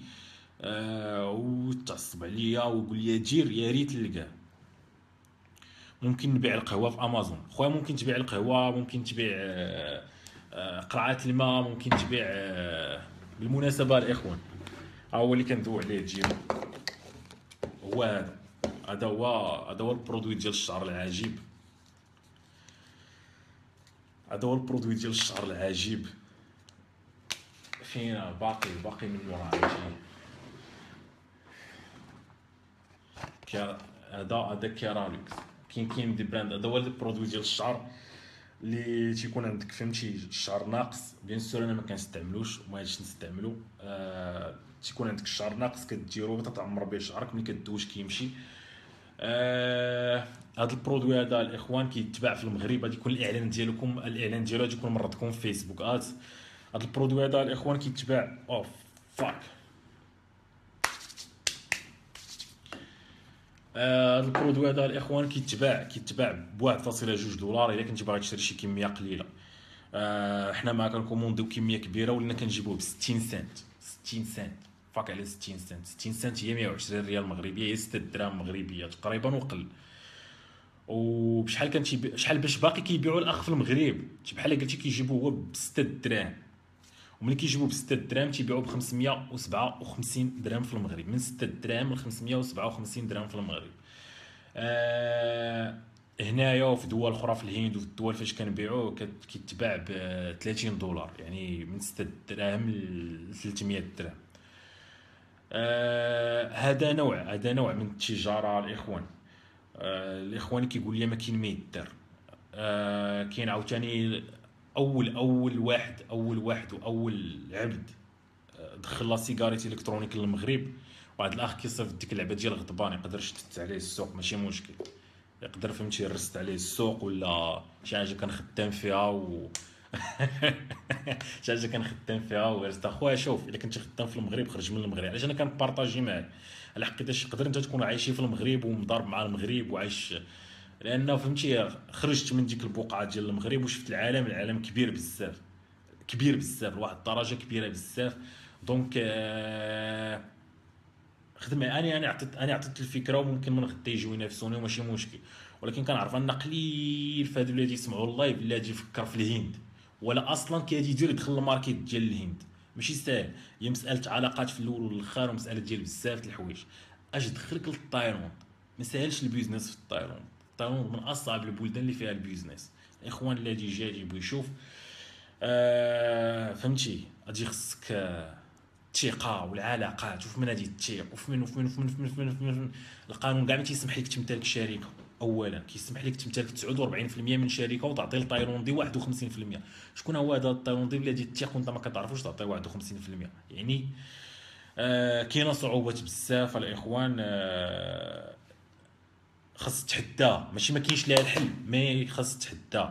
وتعصب عليا ويقول لي دير، يا ريت نلقاه. ممكن نبيع القهوه في امازون خويا، ممكن تبيع القهوه، ممكن تبيع قرعات الماء، ممكن تبيع بالمناسبه الاخوان ها هو اللي كندوي عليه تجيب. هو هذا هو البرودوي ديال الشعر العجيب. هذا هو البرودوي ديال الشعر العجيب. فين باقي من ورا هذا كيرالوكس. كاين دي براند. هذا هو البرودوي ديال الشعر اللي تيكون عندك فهمتي الشعر ناقص. بيان سور انا ما كنستعملوش وما غاديش نستعملو. تيكون عندك الشعر ناقص كديرو تعمر به شعرك، ملي كدوش كيمشي. هذا البرودوي هذا الاخوان كيتباع في المغرب، غادي يكون الاعلان ديالكم، الاعلان ديالو غادي يكون مرتكم في فيسبوك ادز. هذا البرودوي هذا الاخوان كيتباع اوف فاك. هذا البرودوي هذا الاخوان كيتباع ب 1.2 دولار الا كنتي باغي تشري شي كميه قليله. حنا ما كنكومونديو كميه كبيره ولينا كنجيبوه ب 60 سنت. 60 سنت فاك على 60 سنت. 60 سنت هي 120 ريال مغربيه، هي 6 دراهم مغربيه تقريبا وقل. وبشحال شحال باش باقي كيبيعوا الاخ في المغرب، بحال قلتي كيجيبوه هو ب 6 دراهم، وملي كيجيبوه ب 6 دراهم تيبيعوه ب 557 درهم في المغرب. من 6 دراهم ل 557 درهم في المغرب. هنايا وفي دول اخرى في الهند وفي الدول فاش كنبيعوه كيتباع ب 30 دولار، يعني من 6 دراهم ل 300 درهم. هذا نوع من التجاره الاخوان. الاخوان كيقول لي ما كاين ما يدار. كاين عاوتاني اول واحد واول عبد دخل لا سيجاريت الكترونيك للمغرب. واحد الاخ كيصيفط ديك اللعبه ديال غضبان، يقدر يشتت عليه السوق ماشي مشكل، يقدر فهمتي يرست عليه السوق ولا شي حاجه كنخدم فيها شي حاجه كنخدم فيها ورست. اخويا شوف، الا كنتي خدام في المغرب خرج من المغرب. علاش انا كنبارطاجي معاك على حقيقه تقدر انت تكون عايشين في المغرب ومضارب مع المغرب وعايش، لانه فهمتي خرجت من ديك البقعه ديال المغرب وشفت العالم كبير بزاف، كبير بزاف لواحد الدرجه كبيره بزاف. دونك خدمه انا عطيت الفكره، وممكن من غدا يجيو ينافسوني وماشي مشكل. ولكن كنعرف ان قليل في هادو اللي يسمعوا اللايف اللي غادي يفكر في الهند، ولا اصلا كيجي يدير يدخل الماركت ديال الهند. ماشي ساهل، هي مساله علاقات في الاول والاخر، ومساله ديال بزاف د الحوايج. اش دخلك للتايلاند؟ ما ساهلش البيزنس في التايلاند. التايلاند من اصعب البلدان اللي فيها البيزنس. الاخوان اللي غادي يجي يبغي يشوف فهمتي غادي خصك الثقه والعلاقات، وفي من غادي تثيق، وفي من القانون كاع ما تيسمح لك تمتلك شركه. اولا كيسمح لك تمتلك 49% من شركه وتعطي للتايلاندي 51%. شكون هو هذا التايلاندي اللي غادي تثيق وانت ما كتعرفوش تعطي 51%؟ يعني كاينه صعوبات بزاف الاخوان. خاص تحداه، ماشي ما كاينش ليها الحل، مي خاص تحداه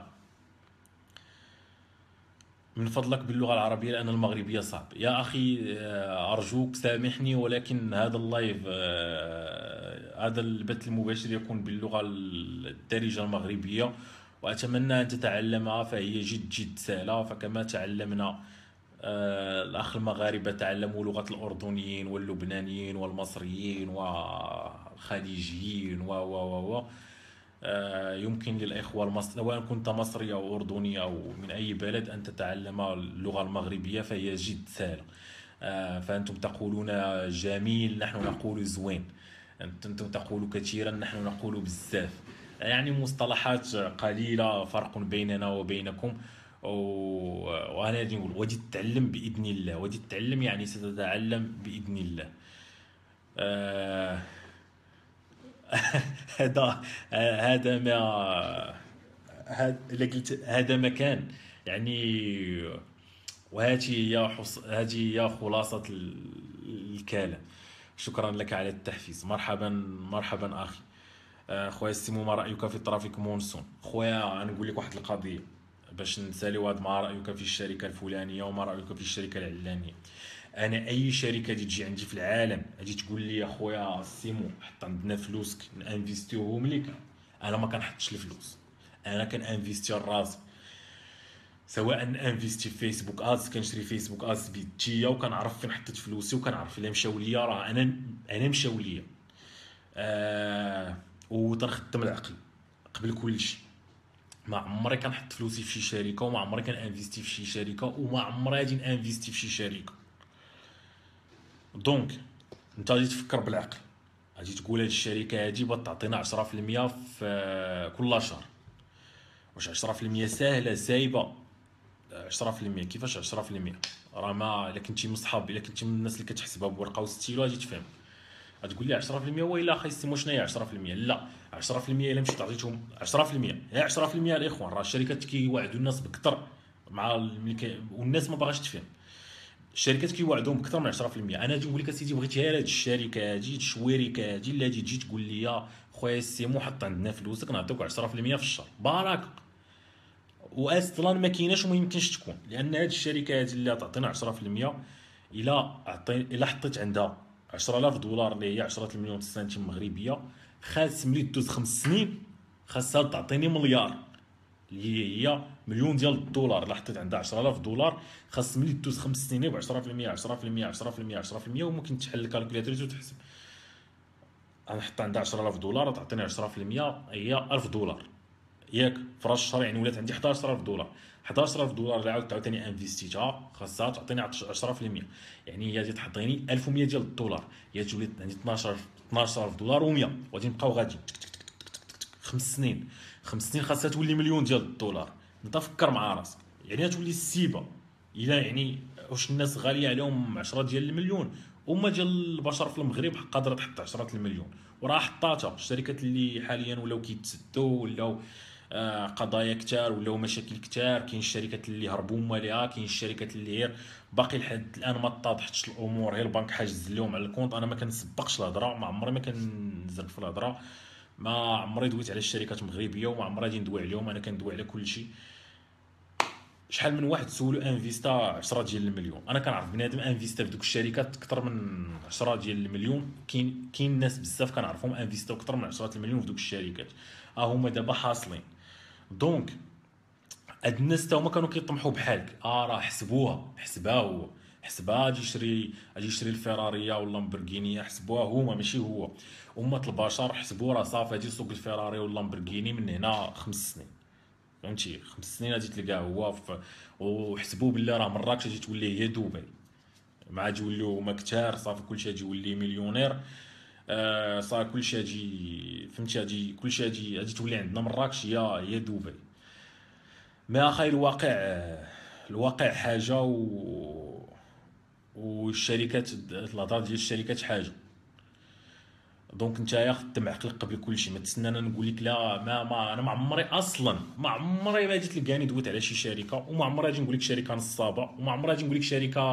من فضلك باللغه العربيه، لان المغربيه صعب. يا اخي ارجوك سامحني، ولكن هذا اللايف هذا البث المباشر يكون باللغه الدارجه المغربيه، واتمنى ان تتعلمها، فهي جد سهله. فكما تعلمنا الاخ المغاربه تعلموا لغه الاردنيين واللبنانيين والمصريين والخليجيين و يمكن للإخوة سواء كنت مصري أو أردني أو من أي بلد أن تتعلم اللغة المغربية، فهي جد سهلة. فأنتم تقولون جميل، نحن نقول زوين. أنتم تقولوا كثيرا، نحن نقول بزاف. يعني مصطلحات قليلة فرق بيننا وبينكم. وأنا غادي نقول ودي تتعلم بإذن الله، ودي تتعلم يعني ستتعلم بإذن الله. هذا هذا ما الا قلت هذا مكان يعني. هذه هي خلاصة الكلام. شكرا لك على التحفيز. مرحبا مرحبا اخي. خويا سيمو، ما رايك في ترافيك مونسون؟ خويا نقول لك واحد القضيه باش نساليو هذا. ما رايك في الشركه الفلانيه وما رايك في الشركه العلانيه؟ انا اي شركه دي تجي عندي في العالم اجي تقول لي يا خويا سيمو حط عندنا فلوسك نانفيستيوهم لك، انا ما كنحطش الفلوس، انا كنانفيستي راسي. سواء انفيستي في فيسبوك ادز، كنشري فيسبوك ادز بيديا، وكنعرف فين حطيت فلوسي، وكنعرف الا مشاو ليا راه انا مشاو ليا. وتنخدم العقل قبل كل شيء. ما عمري كنحط فلوسي في شي شركه، وما عمري كنانفيستي في شي شركه، وما عمري غادي نانفيستي في شي شركه. دونك انت غادي تفكر بالعقل، غادي تقول هاد الشركه هادي بغات تعطينا 10% في كل شهر. واش 10% ساهله سايبه؟ 10% كيفاش 10%؟ راه ما الا كنتي من صحاب، الا كنتي من الناس اللي كتحسبها بورقه وستيلو غادي تفهم. غتقول لي 10% ويلا اخي سيمو شنو هي 10%؟ لا، 10% الا مشيت عطيتهم 10%، غير 10% الاخوان، راه الشركات كيوعدوا الناس بكثر مع والناس ما باغاش تفهم. الشركات كيوعدوهم بكثر من 10%. انا نقول لك اسيدي بغيتي غير هاد الشركه هادي الشويركه هادي اللي تجي تقول لي خويا السيمو حط عندنا فلوسك نعطيك 10% في الشهر بركه، واصلا ما كايناش وما يمكنش تكون، لان هاد الشركه هادي اللي تعطينا 10% الا حطيت عندها 10000 دولار اللي هي 10 مليون سنتيم مغربيه، خاص ملي دوز 5 سنين خاصها تعطيني مليار اللي هي مليون ديال الدولار. الا حطيت عندها 10000 دولار خاص ملي دوز 5 سنين ب 10% 10% 10% 10%، وممكن تحل الكالكوليتريز وتحسب. انا نحط عندها 10000 دولار تعطيني 10% هي 1000 دولار ياك في راس الشهر، يعني ولات عندي 11000 دولار. 11000 دولار اللي عاوتاني انفيستيتها خاصها تعطيني 10%، يعني هي غادي تعطيني 1100 ديال الدولار، هي تولي عندي 12000 دولار و100 وغادي نبقاو غادي 5 سنين. 5 سنين خاصها تولي مليون ديال الدولار. انت فكر مع راسك، يعني تولي السيبه الا يعني واش الناس غاليه عليهم 10 ديال المليون، وما ديال البشر في المغرب قادره تحط 10 المليون وراه حطاتها. الشركات اللي حاليا ولاو كيتسدوا ولاو قضايا كتار ولاو مشاكل كتار، كاين الشركات اللي هربوا مالها، كاين الشركات اللي غير باقي لحد الان ما اتضحتش الامور، غير البنك حاجز لهم على الكونط. انا ما كنسبقش الهضره، ما عمري ما كنزرب في الهضره، ما عمري دويت على الشركات المغربيه وما عمري غادي ندوي عليهم، انا كندوي على كل شيء. شحال من واحد سولو انفيستا 10 ديال المليون، انا كنعرف بنادم انفيستا في دوك الشركات اكثر من 10 ديال المليون، كاين ناس بزاف كنعرفهم انفيستا اكثر من 10 المليون في دوك الشركات، هما دابا حاصلين. دونك هاد الناس تا هما كانوا كيطمحوا بحالك، راه حسبها هو، حسبها اجي يشري الفيراريه ولا لامبورغيني، حسبوها هما ماشي هو. أمة البشر حسبوا راه صافي غادي يسوق الفيراري ولا لامبورغيني من هنا 5 سنين، فهمتي؟ 5 سنين غادي تلقاه هو وحسبوا بالله راه مراكش غادي تولي هي دبي، ما غادي يوليو هما كتار صافي كلشي غادي يولي مليونير. صافي كلشي غادي فهمتي، غادي كلشي غادي تولي عندنا مراكش هي دبي. ما اخي الواقع حاجه والشركات الهضره ديال الشركات حاجه. دونك نتايا خدم عقلك قبل كل شيء، ما تسنى انا نقول لك لا انا ما عمري اصلا ما عمري ما جيت تلقاني دويت على شي شركه، وما عمري غادي نقول لك شركه نصابه، وما عمري غادي نقول لك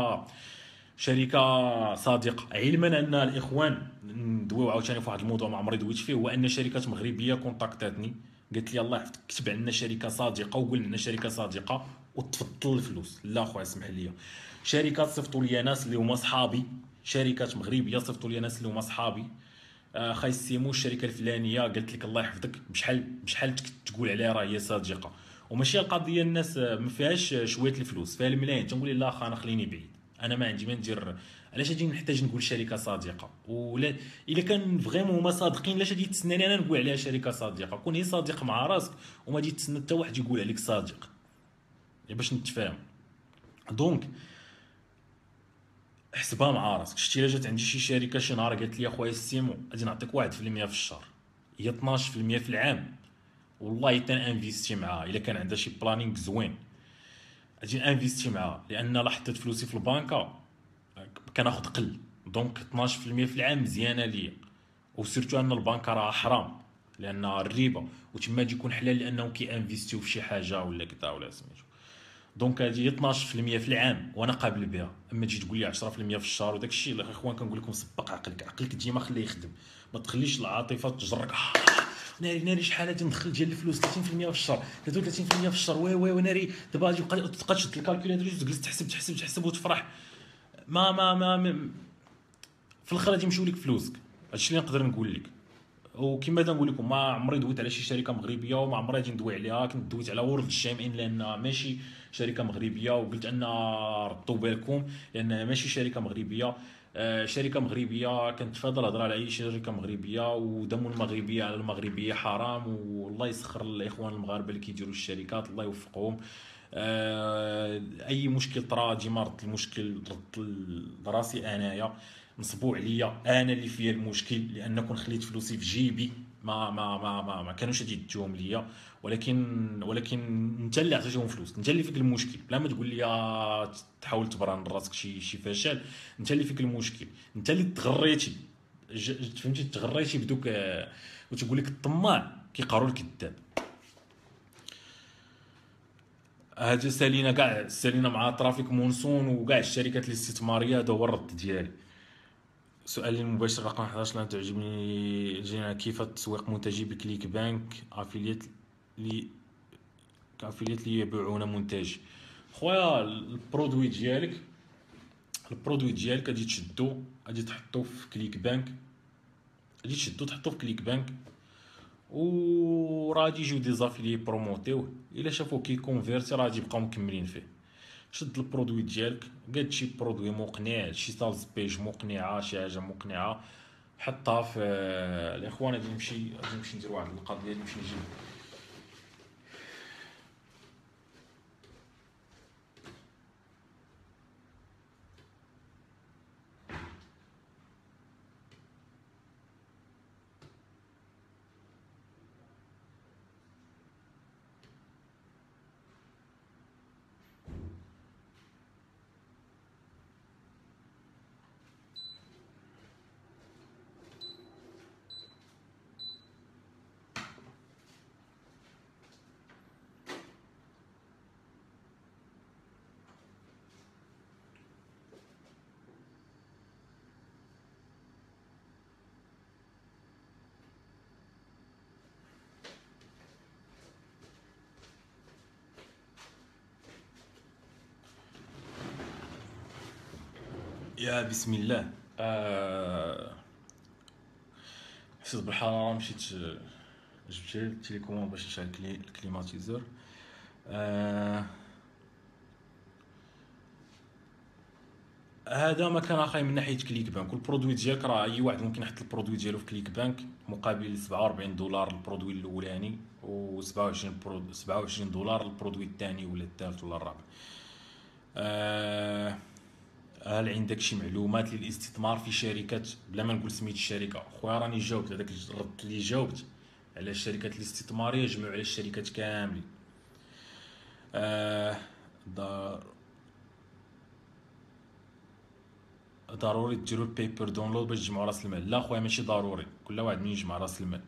شركه صادقه، علما ان الاخوان ندويو عاوتاني في واحد الموضوع ما عمري دويت فيه، هو ان شركات مغربيه كونتاكتاتني قالت لي الله يحفظك كتب عندنا شركه صادقه وقول لنا شركه صادقه وتفضل الفلوس. لا خويا اسمح لي، شركات صيفطوا لي ناس اللي هما صحابي، شركات مغربيه صيفطوا لي ناس اللي هما صحابي، خاي سيمو الشركه الفلانيه قالت لك الله يحفظك بشحال تقول عليها راه هي صادقه. وماشي القضيه الناس ما فيهاش شويه الفلوس، فيها الملايين. تنقول لا انا خليني بعيد، انا ما عندي ما ندير، علاش غادي نحتاج نقول شركه صادقه؟ ولا الا كان فريمون هما صادقين علاش غادي تسناني انا نقول عليها شركه صادقه؟ كون هي صادق مع راسك وما تجي تسنى حتى واحد يقول عليك صادق باش نتفاهم. دونك حسبها مع راسك. شتي الا جات عندي شي شركه شي نهار قالت لي اخويا السيمو غادي نعطيك 1% في الشهر، هي 12% في المية، والله تنانفيستي معاها الا كان عندها شي بلانينغ زوين، اجي انفيستي معاها، لان لا حطيت فلوسي في البنكه كناخذ قل. دونك 12% في العام مزيانه ليا، وسيرتو ان البنكه راه حرام لان الربا، وتما تجي يكون حلال لانهم كيانفيستيو في شي حاجه ولا كذا ولا سميتو. دونك هذه 12% في المية وانا قابل بها. اما تجي تقول لي 10% في الشهر وداك الشيء الاخوان كنقول لكم سبق عقلك ديما خليه يخدم، ما تخليش العاطفه تجرك. ناري شحال غادي ندخل ديال الفلوس 30% في الشهر 33% في الشهر، وي ناري دابا غادي تبقى تشد الكالكوليتر وتجلس تحسب وتفرح. ما في الاخر غادي يمشيو لك فلوسك. هادشي اللي نقدر نقول لك. وكما نقول لكم ما عمري دويت على شي شركه مغربيه وما عمري غادي ندوي عليها. كنت دويت على وورد الجامعين لان ماشي شركه مغربيه، وقلت ان ردوا بالكم لان ماشي شركه مغربيه. شركه مغربيه كنتفادى الهضره على اي شركه مغربيه، ودم المغربيه على المغربيه حرام، والله يسخر الاخوان المغاربه اللي كيديروا الشركات الله يوفقهم. اي مشكل طرا ديما رد المشكل راسي انايا، نصبوا عليا انا اللي فيا المشكل، لان كون خليت فلوسي في جيبي ما كانوش غادي يديوهم ليا. ولكن انت اللي عطيتهم فلوس، انت اللي فيك المشكل، بلا ما تقول لي تحاول تبرهن راسك شي فشل. انت اللي فيك المشكل، انت اللي تغريتي فهمتي تغريتي بدوك وتقول لك الطماع كيقهروا الكذاب. هذا سالينا كاع، سالينا مع ترافيك مونسون وكاع الشركات الاستثماريه. هذا هو الرد ديالي. سؤال المباشر رقم 11: لا تعجبني جينا كيف تسويق منتجي بكليك بانك افيليت لي كافيليت لي يبيعون منتج. خويا البرودوي ديالك غادي تشدو، غادي تحطو في كليك بانك، غادي تشدو تحطو في كليك بانك، و راه غادي يجيو دي زافيلي بروموتيوه. الا شافوه كيكونفيرتي راه غادي يبقاو مكملين فيه. شد البرودوي ديالك، قاد شي برودوي مقنع، شي سالز بيج مقنعه، شي حاجه مقنعه، حطها في الاخوان. غادي نمشي ندير واحد القضيه، نمشي نجيب. يا بسم الله. حسيت بالحراره، مشيت جبت التليكوموند باش نشعل الكليماتيزور. هذا مكان اخر من ناحيه كليك بانك. والبرودوي ديالك راه اي واحد ممكن يحط البرودوي ديالو في كليك بانك مقابل $47 البرودوي الاولاني، و 27 دولار البرودوي الثاني ولا الثالث ولا الرابع. هل عندك شي معلومات للاستثمار في شركات، بلا ما نقول سميت الشركه؟ خويا راني جاوبت هذاك الرد اللي جاوبت على الشركات الاستثماريه، جمعوا على الشركات كاملين. ضروري ديروا البيبر داونلود باش تجمعوا راس المال؟ لا خويا ماشي ضروري، كل واحد من يجمع راس المال.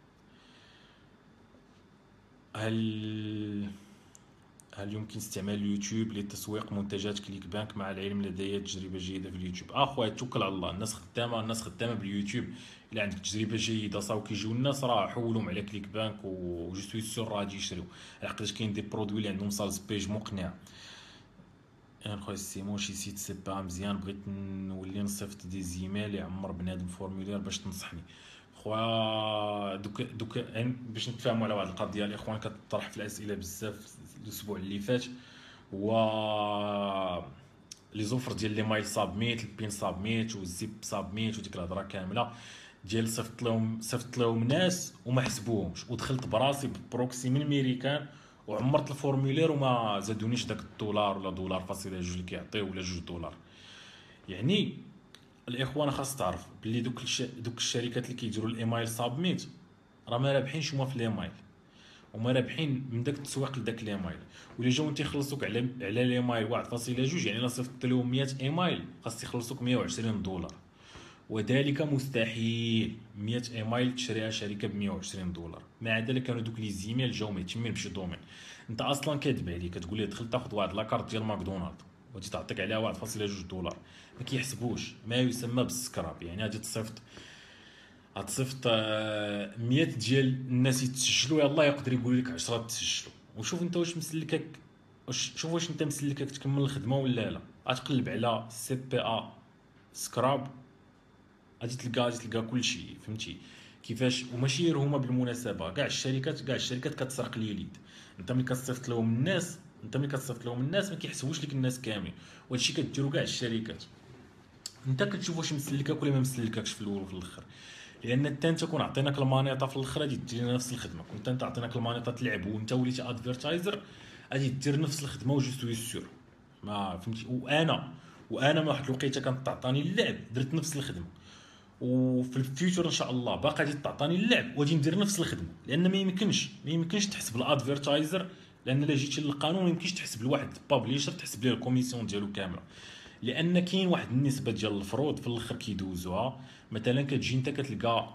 هل يمكن استعمال اليوتيوب لتسويق منتجات كليك بانك؟ مع العلم لدي تجربه جيده في اليوتيوب. خويا توكل على الله، الناس خدامه باليوتيوب. الا عندك تجربه جيده صاو كيجيو الناس راه حولهم على كليك بانك، و جو سوي سور راه غادي يشريو، لحقاش كاين دي برودوي اللي عندهم سالز بيج مقنعه. انا خويا سيمون شي سيت سي با مزيان، بغيت نولي نصيفط دي زيميل يعمر بنادم فورمولير باش تنصحني. خويا دوك باش نتفاهموا على واحد القضيه. الاخوان كتطرح في الاسئله بزاف الاسبوع اللي فات، هو لي زوفر ديال لي مايل سابميت، البين سابميت والزيب سابميت وديك الهضره كامله ديال صيفط لهم ناس وما حسبوهمش، ودخلت براسي ببروكسي من ميريكان وعمرت الفورمولير وما زادونيش داك الدولار ولا دولار فاصله جوج اللي كيعطيو ولا $2. يعني الاخوان خاص تعرف بلي دوك الشركات اللي كيديروا الايمايل سابميت راه ما رابحينش هما في الايمايل، هما رابحين من داك التسويق لداك الايمايل. واللي جاو تيخلصوك على الايمايل 1.2، يعني الا صيفط لهم 100 ايمايل خاص يخلصوك $120. وذلك مستحيل 100 ايمايل تشريها شركه ب $120. مع ذلك كانوا دوك لي زيميل جاو مهتمين بشي دومين. انت اصلا كاذب عليك، كتقول لي دخل تاخذ واحد لاكارت ديال ماكدونالد وغادي تعطيك عليها $1.2. ما كيحسبوش ما يسمى بالسكراب. يعني غادي غتصيفط 100 ديال الناس يتسجلوا، يلاه يقدر يقول لك 10 تسجلوا. وشوف انت واش مسلكك، شوف واش انت مسلكك تكمل الخدمه ولا لا. غتقلب على سي بي ا سكراب، غادي تلقى كلشي، فهمتي كيفاش. وماشي غير هما بالمناسبه، كاع الشركات كتسرق لي ليد. انت ملي كتصيفط لهم الناس ما كيحسبوش لك الناس كاملين، وهادشي كديروا كاع الشركات. انت كتشوف واش مسلكك ولا ما مسلككش في الاول وفي الاخر. لان انت كون عطيناك المانيطه في الاخر غادي دير نفس الخدمه. كنت انت عطيناك المانيطه تلعب وانت وليتي ادفيرتايزر غادي دير نفس الخدمه وجو سوي سور. ما فهمتي. وانا ما واحد الوقيته كانت تعطاني اللعب درت نفس الخدمه، وفي الفيوتشر ان شاء الله باقا غادي تعطاني اللعب وغادي ندير نفس الخدمه. لان ما يمكنش تحسب الادفيرتايزر، لان الا جيتي للقانون ما يمكنش تحسب لواحد بابليشر تحسب ليه الكوميسيون ديالو كامله. لان كاين واحد النسبه ديال الفروض في الاخر كيدوزوها. مثلا كتجي انت كتلقى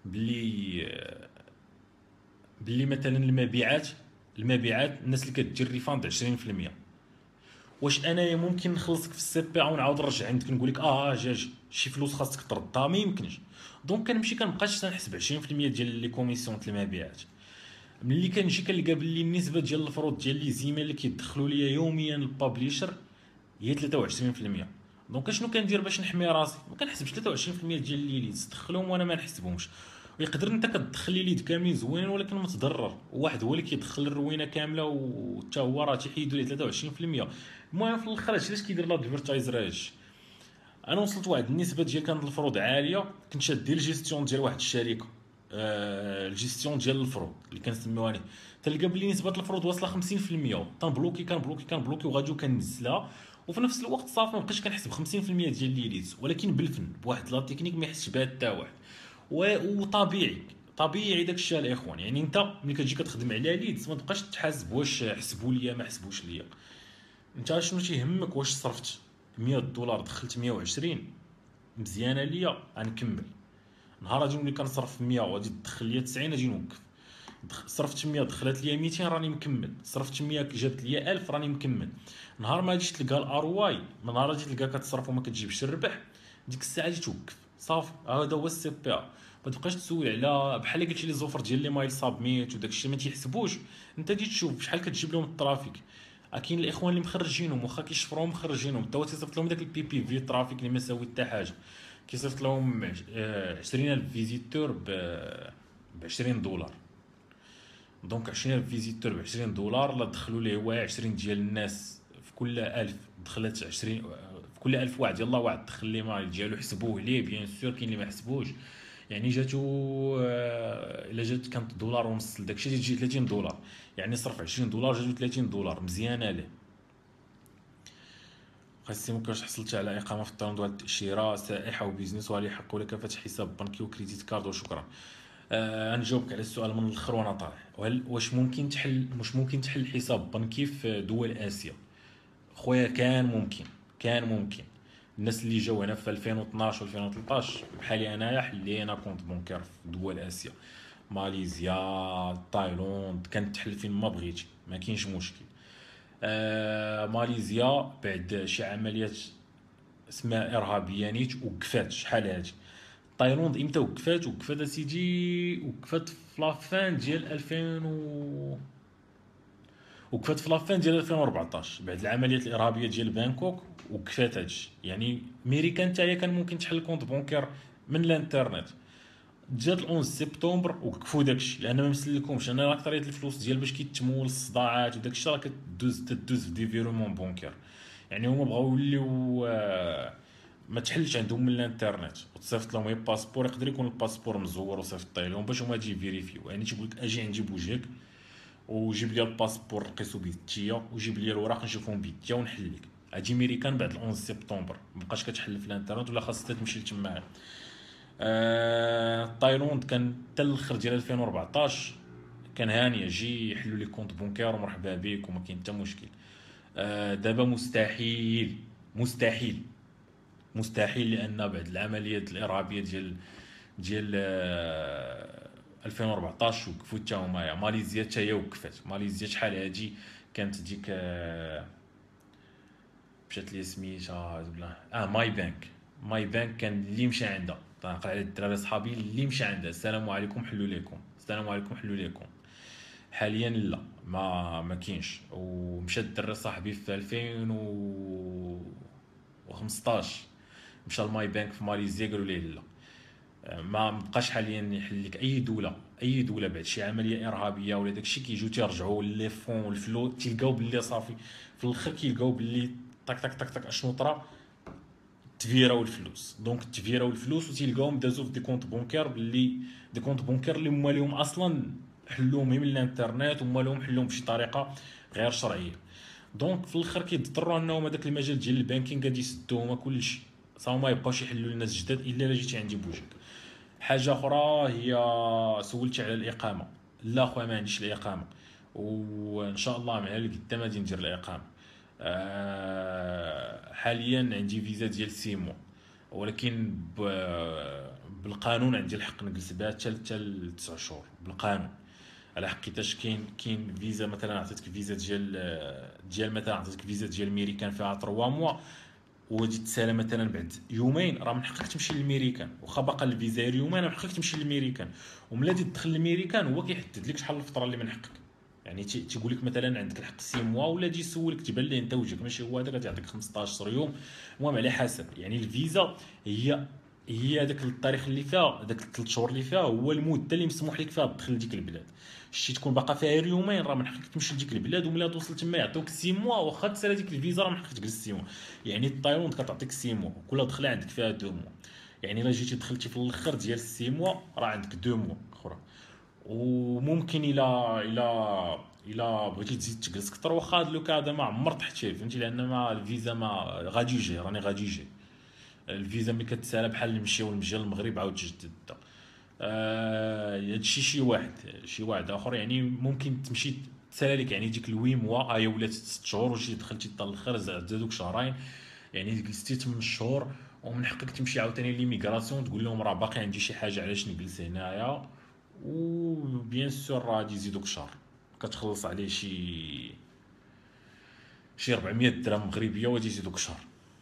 بلي مثلا المبيعات الناس اللي كتجي الريفاند 20%. واش انايا ممكن نخلصك في السي بي او نعاود نرجع عندك نقول لك جاج شي فلوس خاصك تردها؟ ما يمكنش. دونك كنمشي كنبقاش تنحسب 20% ديال لي كوميسيون ديال المبيعات. ملي كنجي كنلقى بلي النسبه ديال الفروض ديال لي زيميل اللي كيدخلوا ليا يوميا البابليشر هي 23%. دونك اشنو كندير باش نحمي راسي؟ ما كنحسبش 23% ديال اللي ليدز تدخلهم وانا ما نحسبهمش. ويقدر انت كتدخل لي ليد كاملين زوينين ولكن متضرر، وواحد هو اللي كيدخل الروينه كامله وحتى هو راه تيحيدوا ليه 23%. المهم في الاخر علاش كيدير لا ادفرتايزر هادشي؟ انا وصلت واحد النسبه ديال كانت الفروض عاليه، كنت شاد ديال الجيستيون ديال واحد الشركه، الجيستيون ديال الفروض اللي كنسميوها ليه، تلقى بلي نسبه الفروض واصله 50%، كنبلوكي وغادي وكنزلها. وفي نفس الوقت صافي ما بقيتش كنحسب 50% ديال اللي ليت، ولكن بالفن بواحد لا تكنيك ما يحسش بها حتى واحد. وطبيعي داك الشيء الاخوان. يعني انت ملي كتجي كتخدم على ليدز ما تبقاش تحاسب واش حسبوا ليا ما حسبوش ليا. انت شنو تيهمك؟ واش صرفت $100 دخلت 120 مزيانه ليا غنكمل. نهار غادي نولي كنصرف 100 وغادي تدخل ليا 90 غادي نوقف. صرفت 100 دخلت ليا 200 راني مكمل. صرفت 100 جابت ليا 1000 راني مكمل. نهار ما غاديش تلقى الار واي، من نهار غادي تلقى كتصرف وما كتجيبش الربح، ديك الساعه غادي توقف صافي. هذا هو السي بي ا. ما تبقاش تسول على بحال قلت لي زوفر ديال لي مايل سابميت وداك الشيء ما تيحسبوش. انت تجي تشوف شحال كتجيب لهم الترافيك. كاين الاخوان اللي مخرجينهم واخا كيشفروهم مخرجينهم، حتى هو تيصيفط لهم داك البي بي في ترافيك اللي ما ساوي حتى حاجه. كيصيفط لهم 20000 فيزيتور ب $20. دونك 20000 فيزيتور ب $20 لا دخلوا ليه هو 20 ديال الناس في كل 1000 دخلت 20 في كل 1000 واحد يلاه واحد دخل لي مال ديالو حسبوه ليه. بيان سور كاين اللي ما حسبوش. يعني جاتو الا جات كانت دولار ونص داكشي تجي $30. يعني صرف $20 جاتو $30 مزيانه ليه. خاصني ممكن حصلت على اقامه في الطيران ديال التاشيره سائحه وبيزنس وهل يحق لك فتح حساب بنكي وكريديت كارد؟ وشكرا. غنجاوبك على السؤال من الاخر وانا طالع. واش ممكن تحل حساب بنكي في دول اسيا؟ خويا كان ممكن. الناس اللي جاو هنا في 2012 و2013 بحالي انايا حلينا كونت بونكير في دول اسيا، ماليزيا، تايلاند، كانت تحل فين ما بغيتي ما كاينش مشكل. ماليزيا بعد شي عمليات اسمها ارهابيه نيت وقفات شحال هادي. تايلاند امتى وقفات اسيدي؟ وقفات في لافان ديال 2000 وقفات في لافان ديال 2014 بعد العمليات الارهابيه ديال بانكوك. وقفات هادشي. يعني ميريكان حتى هي كان ممكن تحل كونت بونكير من الانترنت. جات 11 سبتمبر وقفوا داكشي لان ما مسلكهمش. انا اكثريه الفلوس ديال باش كيتمول الصداعات وداكشي راه تدوز في ديفيرومون بونكير. يعني هما بغاو يوليو ما تحلش عندهم من الانترنت وتصيفط لهم غير باسبور. يقدر يكون الباسبور مزور وصيفط لهم باش هما يجي فيريفيو. يعني تيقول لك اجي عندي بوجهك وجيب لي الباسبور نقيسو بيديا وجيب لي الوراق نشوفهم بيديا ونحل لك. هادي ميريكان بعد 11 سبتمبر مابقاش كتحل في الانترنت ولا خاصك تمشي لتما. تايلاند كان حتى الاخر ديال 2014 كان هانيه جي يحلوا لي كونت بونكير ومرحبا بك وما كاين حتى مشكل. دابا مستحيل مستحيل لان بعد العمليات الارهابيه ديال 2014 وقفوا حتى هما. ماليزيا حتى هي وقفات. ماليزيا شحال هادي كانت ديك مشات لي سميتها ماي بانك كان اللي مشى عندها. طاق على الدراري صحابي اللي مشى عندها السلام عليكم حلوا لكم. حاليا لا ما كاينش. ومشى الدري صاحبي في 2015 مشى الماي بانك في ماليزيا قالوا ليه لا ما بقاش حاليا يحل لك اي دوله بعد شي عمليه ارهابيه ولا داكشي كيجيو تيرجعوا لي فون والفلو تيلقاو باللي صافي في الاخر كيلقاو باللي طاك طاك طاك طاك اشنو طرا تفيراو الفلوس. دونك تفيراو الفلوس وتيلقاوهم دازو في دي كونت بونكير اللي هما لهم اصلا حلوهم من الانترنت وهما لهم حلوهم بشي طريقه غير شرعيه. دونك في الاخر كيضطروا انهم هذاك المجال ديال البانكينغ غادي يسدوهم كلشي صافي ما يبقاوش يحلوا للناس جداد الا جيتي عندي بوجهك. حاجه اخرى هي سولتي على الاقامه. لا خويا ما عنديش الاقامه وان شاء الله مع القدام غادي ندير الاقامه. حاليا عندي فيزا ديال 6 موا، ولكن بالقانون عندي الحق نجلس بها حتى 9 شهور بالقانون. على حقيقتاش كاين فيزا مثلا عطيتك فيزا ديال مثلا عطيتك فيزا ديال الميريكان فيها 3 موا، وغادي تسالى مثلا بعد يومين، راه من حقك تمشي للميريكان، واخا باقا الفيزا يومين راه من حقك تمشي للميريكان. وملي تدخل للميريكان هو كيحدد لك شحال الفتره اللي من حقك. يعني تيقول لك مثلا عندك الحق 6 موا، ولا تجي يسولك تبان ليه انت وجهك ماشي هو هذاك، غادي يعطيك 15 يوم. المهم على حسب، يعني الفيزا هي هذاك التاريخ اللي فيها، هذاك 3 شهور اللي فيها هو المده اللي مسموح لك فيها تدخل لديك البلاد. شتي تكون باقا فيها غير يومين راه من حقك تمشي لديك البلاد، وملي توصل تما يعطوك 6 موا، واخا تسالى ديك الفيزا راه من حقك تجلس 6 موا. يعني تايلاند كتعطيك 6 موا، كل دخله عندك فيها 2 موا. يعني الا جيتي دخلتي في الاخر ديال 6 موا راه عندك 2 موا اخرى. وممكن الى بغيتي تزيد تجلس اكثر، واخا هذا لوكا هذا ما عمر طحتيه فهمتي، لان ما الفيزا ما غادي يجي، راني غادي يجي الفيزا ملي كتسالى بحال نمشيو للمغرب عاود تجدد. هادشي شي واحد اخر يعني ممكن تمشي تسالى لك، يعني ديك الوي موا هي ولات 6 شهور، وشي دخلتي حتى الاخر زادوك شهرين، يعني جلستي 8 شهور. ومن حقك تمشي عاوتاني ليميغراسيون تقول لهم راه باقي عندي شي حاجه علاش نجلس هنايا، وبيان سور راه غادي يزيدوك شهر، كتخلص عليه شي 400 درهم مغربيه وغادي يزيدوك شهر.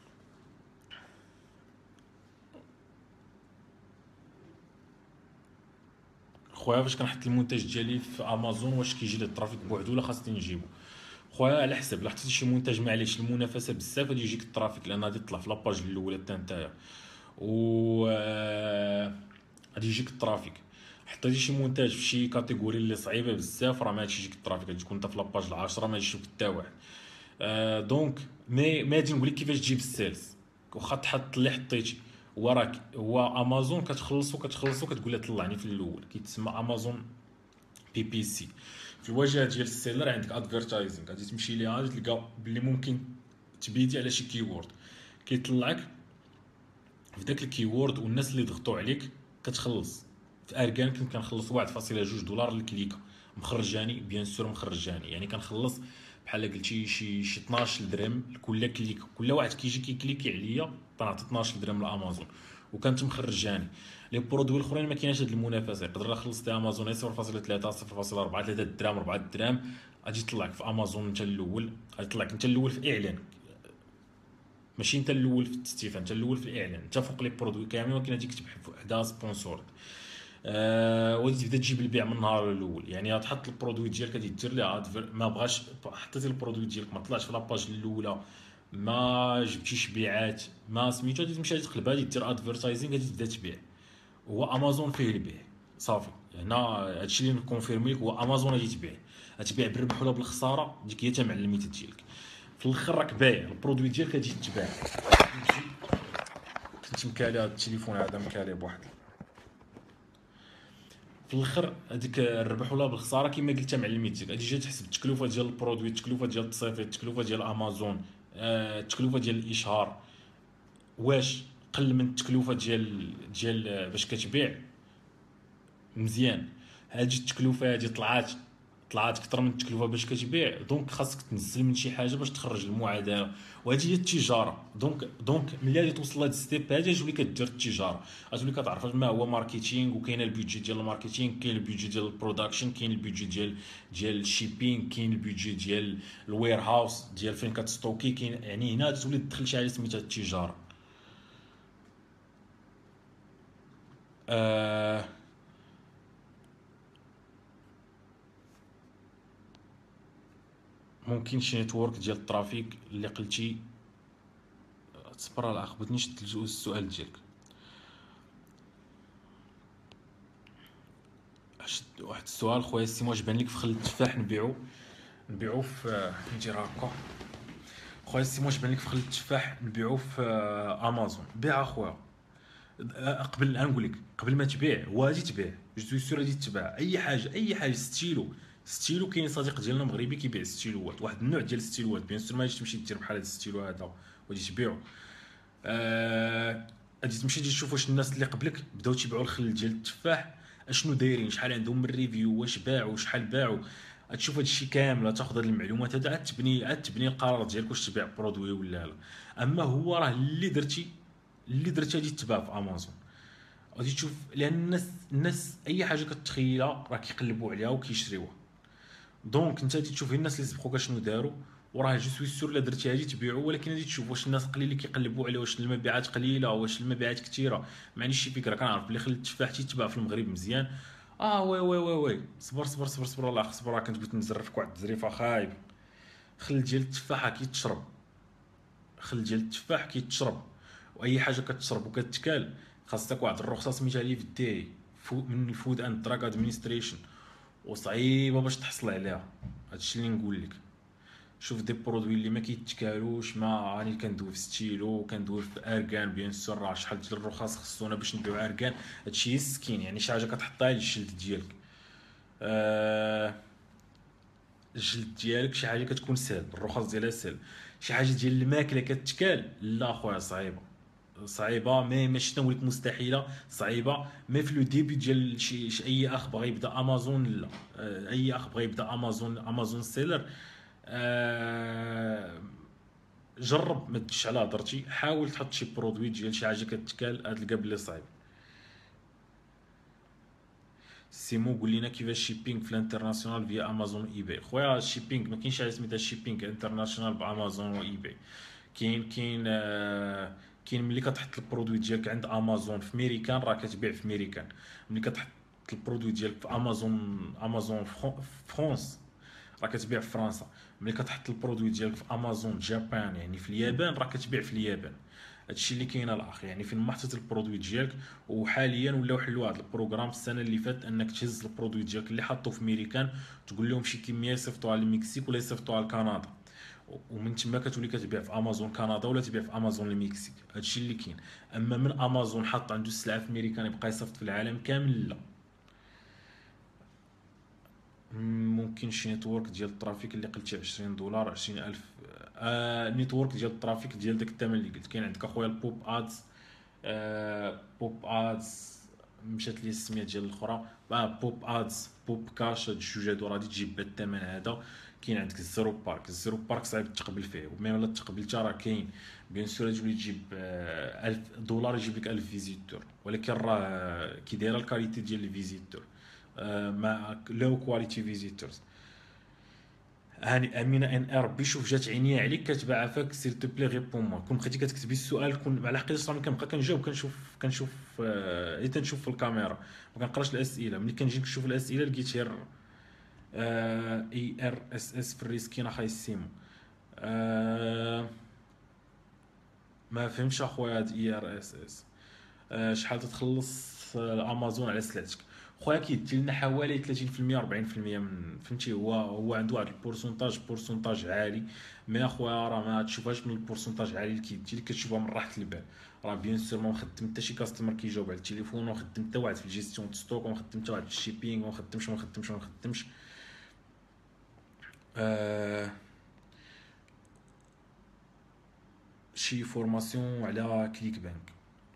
خويا فاش كنحط المنتج ديالي في امازون واش كيجي لي الترافيك بوحدو ولا خاصني نجيبو؟ خويا على حسب، الا حطيتي شي منتج معليش المنافسه بزاف غادي يجيك الترافيك، لان غادي تطلع في لاباج الاولى حتى نتايا، و غادي يجيك الترافيك. حطيتي شي منتج في شي كاتيجوري اللي صعيبه بزاف راه ما غاديش يجيك الترافيك، غادي تكون انت في لاباج 10 ما يشوفك حتى واحد. دونك ما غادي نقول لك كيفاش تجيب السيلز، واخا تحط اللي حطيتي. وراك هو امازون كتخلصو كتقول له طلعني في الاول، كيتسمى امازون بي بي سي. في الواجهه ديال السيلر عندك ادفيرتايزينغ، غادي تمشي ليها غادي تلقى بلي ممكن تبيدي على شي كيورد، كيطلعك في داك الكيورد، والناس اللي ضغطوا عليك كتخلص. في اركان كنت كنخلص 1.2 دولار للكليكه، مخرجاني بيان سور مخرجاني، يعني كنخلص بحال قلتي شي 12 درهم لكل كليك، كل واحد كيجي كيكليكي عليا كنعطي 12 درهم لامازون، وكانت مخرجاني. لي برودوي الاخرين ما كايناش هاد المنافسه، يقدر خلصت امازون 0.3 0.4 3 دراهم 4 دراهم، غادي يطلعك في امازون انت الاول، غادي يطلعك انت الاول في اعلان، ماشي انت الاول في التستيفان، انت الاول في الاعلان، انت فوق لي برودوي كاملين، ولكن غادي تكتب حدا سبونسور. وغادي تبدا تجيب البيع من النهار الاول، يعني غتحط البرودوي ديالك غادي دير ليه ما بغاش حطيتي البرودوي ديالك ما طلعش في لاباج الاولى، ما جبتيش بيعات ما سميتو، غادي تمشي غادي تقلبها غادي دير ادفيرتايزينغ غادي تبدا تبيع. هو امازون فيه البيع صافي، هنا هادشي اللي نكونفيرمي لك، هو امازون غادي تبيع، غتبيع بالربح ولا بالخساره ديك هي تمع الليميت ديالك. في الاخر راك بايع البرودوي ديالك غادي يتباع. كنت مكالي هذا التليفون هذا مكالي بواحد، في الاخر هذيك الربح ولا بالخساره كما قلت مع الميتيك غادي تجي تحسب التكلفه ديال البرودوي، التكلفه ديال التصيفط، التكلفه ديال امازون، التكلفه ديال الاشهار، واش قل من التكلفه ديال باش كتبيع مزيان. هذه التكلفه هذه طلعات اكثر من التكلفه باش كتبيع، دونك خاصك تنزل من شي حاجه باش تخرج المعادله، وهذه هي التجاره. دونك ملي غادي توصل لهاد ستيب هادي تولي كدير التجاره، غتولي كتعرف ما هو ماركتينغ، وكاين البيدجي ديال الماركتينغ، كاين البيدجي ديال البرودكشن، كاين البيدجي ديال الشيبينغ، كاين البيدجي ديال الوير هاوس ديال فين كتستوكي، كاين يعني هنا تولي تدخل شي حاجه سميتها التجاره. آه ممكن شي نيتورك ديال الترافيك اللي قلتي. تصبر على خبطنيش السؤال ديالك. واحد السؤال خويا السيم، واش بان لك فخل التفاح نبيعو في ندير هكا؟ خويا السيم واش بان لك فخل التفاح نبيعو في امازون؟ بيع اخويا. قبل نقول لك قبل ما تبيع وغادي تبيع، جو سوي سور غادي تباع اي حاجه ستيلو كاين صديق ديالنا مغربي كيبيع ستيلوات، واحد النوع ديال الستيلوات بيان سور ما غاديش تمشي دير بحال هذا الستيلو هذا وغادي تبيعو. غادي تمشي تشوف واش الناس اللي قبلك بداو تيبيعوا الخل ديال التفاح اشنو دايرين، شحال عندهم من ريفيو، واش باعوا شحال باعوا. غتشوف هادشي كامل، تاخذ هاد المعلومات هذا، عاد تبني القرار ديالك واش تبيع برودوي ولا لا. اما هو راه اللي درتي غادي تباع في امازون، غادي تشوف، لان الناس اي حاجه كتخيلها راه كيقلبوا عليها وكيشريوها. دونك انت غادي تشوف الناس اللي سبقوك شنو داروا، وراه جو سوي سور الا درتي غادي تبيعوا، ولكن غادي تشوف واش الناس قليل اللي كيقلبوا عليه، واش المبيعات قليله، واش المبيعات كثيره. ما عنديش شي فكره، كنعرف بلي خلي التفاح تيتباع في المغرب مزيان. وي وي وي وي، صبر صبر صبر صبر الله يخ، صبر، راه كنت بغيت نزرفك واحد التزريفه خايب. خل ديال التفاحه كيتشرب، خل ديال التفاح كيتشرب، واي حاجه كتشرب وكتكال خاصك واحد الرخصه سميتها لي في الديري من الفود اند دراغ ادمنستريشن، وصعيبه باش تحصل عليها. هادشي اللي نقول لك. شوف دي برودوي اللي ما كيتكالوش، ما راني كندوي في ستيلو، كندوي في اركان، بيان سور راه شحال ديال الرخص خصونا باش نبيعو اركان. هادشي هي السكين، يعني شي حاجه كتحطها للجلد ديالك. آه الجلد ديالك شي حاجه كتكون سهل، الرخص ديالها سهل. شي حاجه ديال الماكله كتكال، لا خويا صعيبه، صعيبه، ماشي نقول لك مستحيله، صعيبه. مي في لو ديبي ديال اي اخ باغي يبدا امازون، لا. اي اخ بغى يبدا امازون سيلر، آه، جرب ما تدش على هضرتي، حاول تحط شي برودوي ديال شي حاجه كتكال، غتلقى بلي صعيب. سيمو قول لنا كيفاش شيبينغ في الانترناسيونال فيا امازون اي باي. خويا الشيبينغ ما كاينش حاجه سميتها شيبينغ انترناسيونال بامازون واي باي. كاين ملي كتحط البرودوي ديالك عند امازون في ميريكان راه كتبيع في ميريكان. ملي كتحط البرودوي ديالك في امازون فرونس راه كتبيع في فرنسا. ملي كتحط البرودوي ديالك في امازون جابان يعني في اليابان راه كتبيع في اليابان. هادشي اللي كاين الاخ، يعني فين ما حطيت البرودوي ديالك. وحاليا ولاو حلوا واحد البروغرام السنه اللي فات انك تهز البرودوي ديالك اللي حطوه في ميريكان، تقول لهم شي كميه يصيفطوها للمكسيك ولا يصيفطوها لكندا، ومن تما كتولي كتبيع في امازون كندا ولا تبيع في امازون المكسيك. هادشي اللي كاين. اما من امازون حط عنده السلعه في ميريكان يبقى يصيفط في العالم كامل، لا. ممكن شي نيتورك ديال الترافيك اللي قلتي $20 20,000. نيتورك ديال الترافيك ديال داك الثمن اللي قلت. كاين عندك اخويا البوب ادز. بوب ادز مشات لي السميه ديال الاخرى. بوب ادز، بوب كاش، هاد الجوج هادو راه غادي تجيب بهاد الثمن هذا. كاين عندك الزيرو بارك صعيب تقبل فيه، وميم الا تقبلتها راه كاين. بيان سور تولي تجيب $1000 يجيب لك 1000 فيزيتور، ولكن راه كي دايره الكاليتي ديال الفيزيتور، مع لو كواليتي فيزيتورز. هاني امينه ان ار بي، شوف جات عينيا عليك كاتبه عافاك، سير تو بلي ريبون موا. كون بقيتي كتكتبي السؤال كون على حقيقه راني كنبقى كنجاوب، كنشوف تنشوف في الكاميرا، ما كنقراش الاسئله. ملي كنجي نشوف الاسئله لقيت غير اي ار اس اس في الريسكين اخاي السيمو. ما فهمتش اخويا هاد اي ار اس اس. شحال تتخلص امازون على سلعتك؟ خويا كيدي لنا حوالي 30% 40% من فهمتي. هو عنده واحد البورسونتاج عالي. مي اخويا راه ما تشوفهاش من البورسونتاج عالي اللي كيدي لك، كتشوفها من راحه البال. راه بيان سور ما مخدم حتى شي كاستمر كيجاوب على التليفون، ومخدم حتى واحد في الجيستيون ستوك، ومخدم حتى واحد في الشيبينغ، ومخدمش. آه شي فورماسيون على كليك بانك.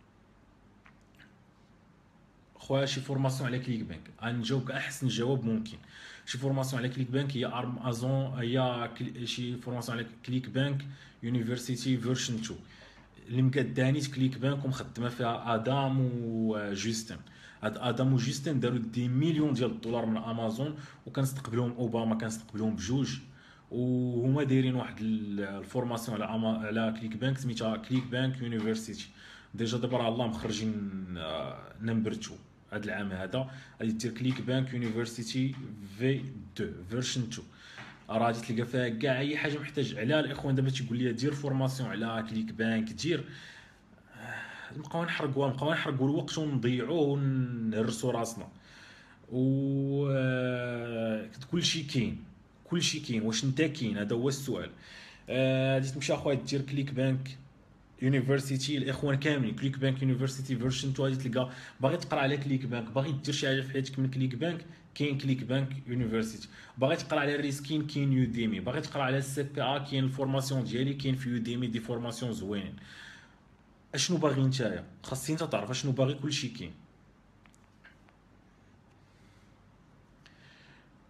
خويا شي فورماسيون على كليك بانك غنجاوبك احسن جواب ممكن. شي فورماسيون على كليك بانك هي ارمازون، شي فورماسيون على كليك بانك يونيفرسيتي فيرجن 2 اللي مقداني في كليك بانك ومخدمه فيها ادم وجوستن. هاد ادم وجوستن داروا دي مليون ديال الدولار من امازون، وكنستقبلهم اوباما كنستقبلهم بجوج. وهما دايرين واحد الفورماسيون على كليك بانك سميتها كليك بانك يونيفرسيتي. ديجا دابا راه الله مخرجين نمبر 2 هاد العام هذا. غادي دير كليك بانك يونيفرسيتي في 2 فيرجن 2. راه غادي تلقى فيها كاع اي حاجه محتاج عليها الاخوان. دابا تيقول لي دير فورماسيون على كليك بانك، دير. نبقاو نحرقوا الوقت ونضيعوه ونهرسوا راسنا. و كلشي كاين واش انت كاين؟ هذا هو السؤال. غادي تمشي اخويا دير كليك بانك يونيفرسيتي. الاخوان كاملين كليك بانك يونيفرسيتي فيرجن 2. غادي تلقى باغي تقرا على كليك بانك، باغي دير شي حاجه في حياتك من كليك بانك، كاين كليك بانك يونيفرسيتي. باغي تقرا على الريسكين كاين يوديمي. باغي تقرا على السي بي ا كاين الفورماسيون ديالي كاين في يوديمي، دي فورماسيون زوينين. اشنو باغي نتايا؟ خاصك انت تعرف اشنو باغي، كلشي كاين.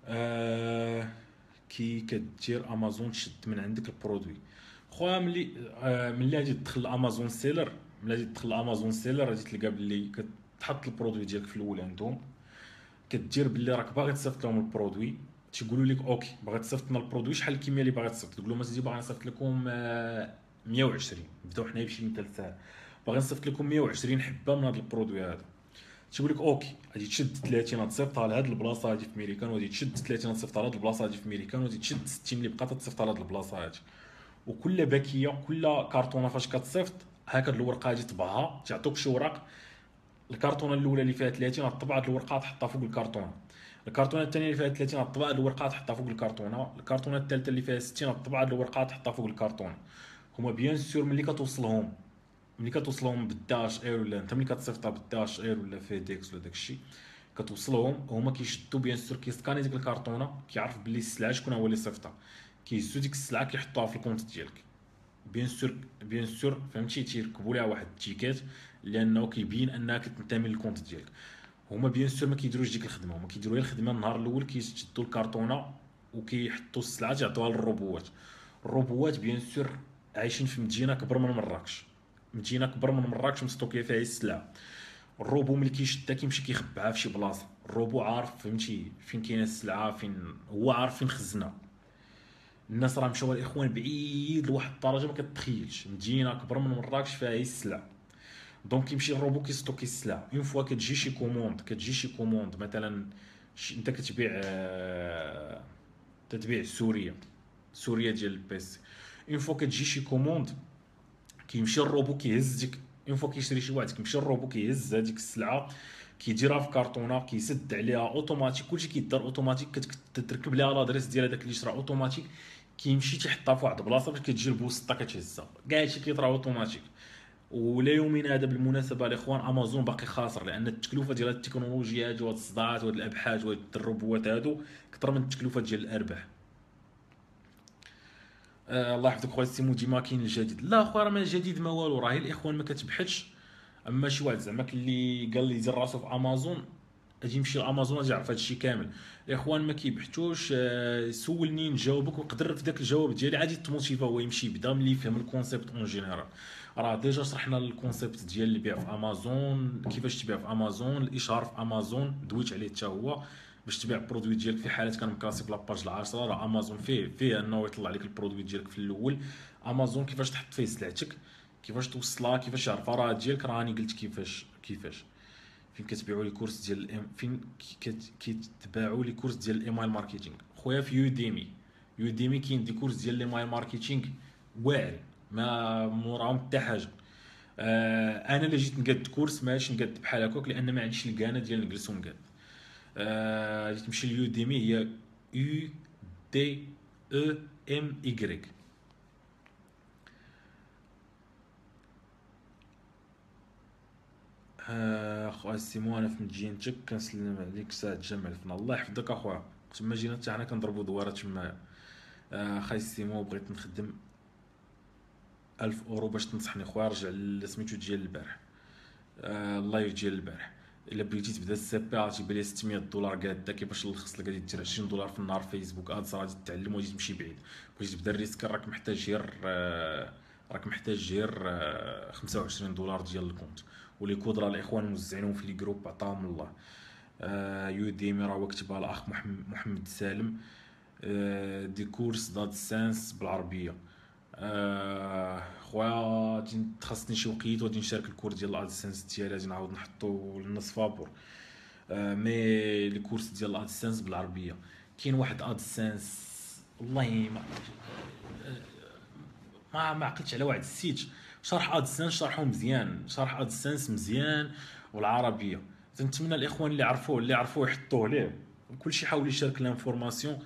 آه كي كدير امازون تشد من عندك البرودوي. خويا ملي غادي تدخل الامازون سيلر، ملي غادي تدخل الامازون سيلر غادي تلقى باللي كتحط البرودوي ديالك في الاول عندهم، كدير باللي راك باغي تصيفط لهم البرودوي، تيقولوا لك اوكي باغي تصيفط لنا البرودوي، شحال الكميه اللي باغي تصيفط، تقول لهم اسيدي باغي نصيفط لكم 120، نبداو حنايا بشي مثال ساهل، باغي نصيفط لكم 120 حبه من هذا البرودوي هذا، تيقول لك اوكي غادي تشد 30 تصيفطها لهاد البلاصه هادي في ميريكان، وغادي تشد 30 تصيفطها لهاد البلاصه هادي في ميريكان، وغادي تشد 60 اللي بقات تصيفطها لهاد البلاصه هادي. وكل باكيه كل كارطونه فاش كتصيفط هكا الورقه غادي تطبعها، تعطوك شي وراق، الكرتونه الاولى اللي فيها 30 غطبع هاد الورقه تحطها فوق الكرتونه، الكرتونه الثانيه اللي فيها 30 غطبع هاد الورقه تحطها فوق الكرتونه، الكرتونه الثالثه اللي فيها 60 غطبع هاد الورقه تحطها فوق الكرتونه. هما بيان سور ملي كتوصلهم بالداش اير، ولا انت ملي كتصيفطها بالداش اير ولا فيديكس ولا داكشي، كتوصلهم هما كيشدوا بيان سور كيسكاني ديك الكرتونه، كيعرف باللي السلعه شكون هو اللي صيفطها، كيهزوا ديك السلعه كيحطوها في الكونت ديالك. بيان سور فهمتي، تيركبوا لها واحد التيكات لانه كيبين انها كتنتمي للكونت ديالك. هما بيان سور ما كيديروش ديك الخدمه، هما كيديروا الخدمه النهار الاول كيشدوا الكرتونه وكيحطوا السلعه تيعطوها للروبوات. الروبوات بيان سور عايشين في مدينه كبر من مراكش، مدينه كبر من مراكش مستوكيه فيها السلعه. الروبو ملي كيشدها كيمشي كيخبعها في شي بلاصه، الروبو عارف فهمتي فين كاينه السلعه، فين هو عارف فين خزنها. الناس راه مشاو الاخوان بعيد لواحد الدرجه ما كتخيلش، مدينه كبر من مراكش فيها السلعه. دونك كيمشي الروبو كيستوكي السلعه، اون فوا كتجي شي كوموند مثلا، انت كتبيع تتبيع سوريا ديال البيسي، اون فوا كتجي شي كوموند كيمشي الروبو كيهز ديك، اون فوا كيشري شي واحد كيمشي الروبو كيهز هذيك السلعه، كيديرها في كارطونه، كيسد عليها اوتوماتيك، كلشي كيدار اوتوماتيك، كتركب ليها لادريس ديال هذاك اللي شرا اوتوماتيك، كيمشي تيحطها في واحد البلاصه باش كتجي البوسطه كتهزها، كاع هادشي كيطرا اوتوماتيك. ولا يومين هذا بالمناسبه الاخوان امازون باقي خاسر، لان التكلفه ديال هاد التكنولوجيا هادي وهاد الصداعات وهاد الابحاث وهاد الروبوات هادو كثر من التكلفه ديال الارباح. الله يحفظك خويا سيمو، ديما كاين الجديد. لا خويا راه ما الجديد ما والو، راهي الاخوان ما كتبحثش. اما شي واحد زعما اللي قال لي يدير راسو في امازون اجي يمشي لامازون اجي يعرف هادشي كامل. الاخوان ما كيبحثوش. سولني نجاوبك، ونقدر في داك الجواب ديالي عادي تموتيفا هو يمشي يبدا ملي يفهم الكونسيبت اون جينيرال. راه ديجا شرحنا الكونسيبت ديال البيع في امازون، كيفاش تبيع في امازون، الاشهار في امازون دويت عليه حتى هو، باش تبيع البرودوي ديالك في حالات كان مكلاسي في لاباج العاشره. راه امازون فيه انه يطلع لك البرودوي ديالك في الاول. امازون كيفاش تحط فيه سلعتك، كيفاش توصلها، كيفاش يعرفها راه ديالك، راني قلت كيفاش فين كتبيعوا لي كورس ديال فين كيتباعوا لي كورس ديال الايميل ماركتينغ خويا في يوديمي كاين دي كورس ديال الايميل ماركتينغ واعر، ما موراهم حتى حاجه. انا اللي جيت نقاد كورس ماشي نقاد بحال هكاك، لان ما عنديش الكانه ديال نجلس ونقاد. تمشي ليوديمي، هي يو دي او ام ايغريك. خويا سيمون انا في مدينتك كنسلم عليك ساعه جمع الفنا. الله يحفظك اخويا، تما جينا حتى حنا كنضربوا دواره تمايا. خاي سيمون بغيت نخدم 1000 اورو باش تنصحني خويا، رجع لسميتو ديال البارح. اللايف ديال البارح. الا بغيتي تبدا السي بي راه تيبان لي 600 دولار قاده، كيفاش نلخص لك؟ غادي دير 20 دولار في النهار فيسبوك ادز، غادي تتعلم وغادي تمشي بعيد. بغيتي تبدا الريسك راك محتاج غير 25 دولار ديال الكونت، ولي كود راه الاخوان موزعينهم في لي جروب عطاهم الله. يوديمي راه هو كتبها الاخ محمد سالم. دي كورس داد سانس بالعربيه. خويا خاصني شي وقيت وغادي نشارك الكور ديال الادسنس ديالي، غادي نعاود نحطو للنص فابور. مي لي كورس ديال الادسنس بالعربيه. كاين واحد ادسنس والله ما عقلتش على واحد السيت شرح ادسنس، شرح ادسنس مزيان والعربيه. تنتمنى الاخوان اللي عرفوه يحطوه ليه، كلشي يحاول يشارك الانفورماسيون.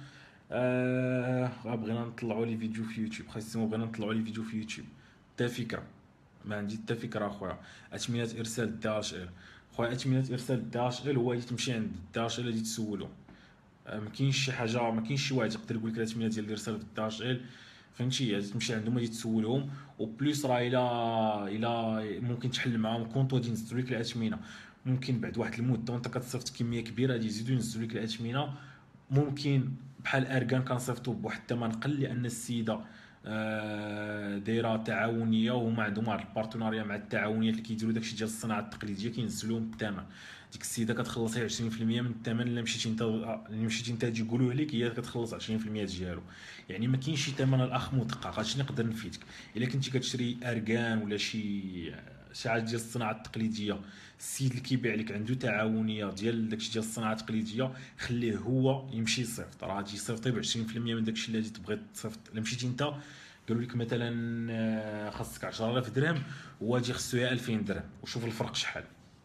بغينا نطلعوا لي فيديو في يوتيوب، خاصني بغينا نطلعوا لي فيديو في يوتيوب. حتى فكره ما عندي حتى فكره اخويا. اثمنه ارسال الدي اش ال خويا، اثمنه ارسال الدي اش ال هو تمشي عند الدي اش ال اللي تسولو. ما كاينش شي حاجه، ما كاينش شي واحد يقدر يقول لك الاثمنه ديال الارسال في الدي اش ال، فهمتي؟ تمشي عندهم غادي تسولهم. وبليس راه الا ممكن تحل معاهم كونط غادي ينزلوا لك الاثمنه. ممكن بعد واحد المده وانت كتصيفط كميه كبيره غادي يزيدوا ينزلوا لك الاثمنه ممكن بحال اركان كنصيفطو بواحد الثمن قل، لان السيده دايره تعاونيه، وهما عندهم واحد البارتناريا مع التعاونيات اللي كيديروا داكشي ديال الصناعه التقليديه، كينزلوهم بالثمن. ديك السيده كتخلص غير 20% من الثمن. الا مشيتي انت تجي يقولوه لك، هي كتخلص 20% ديالو. يعني ما كاينش شي ثمن الاخ مدقق. هادشي نقدر نفيدك. الا كنتي كتشري اركان ولا شي حاجه ديال الصناعه التقليديه، السيد اللي كيبيع لك عنده تعاونيه ديال داكشي ديال الصناعه التقليديه، خليه هو يمشي يصيفط. راه غادي يصيفط ب 20% من داكشي اللي غادي تبغي تصيفط. الا مشيتي انت قالوا لك مثلا خاصك 10000 درهم، هو غادي خصو 2000 درهم، وشوف الفرق شحال.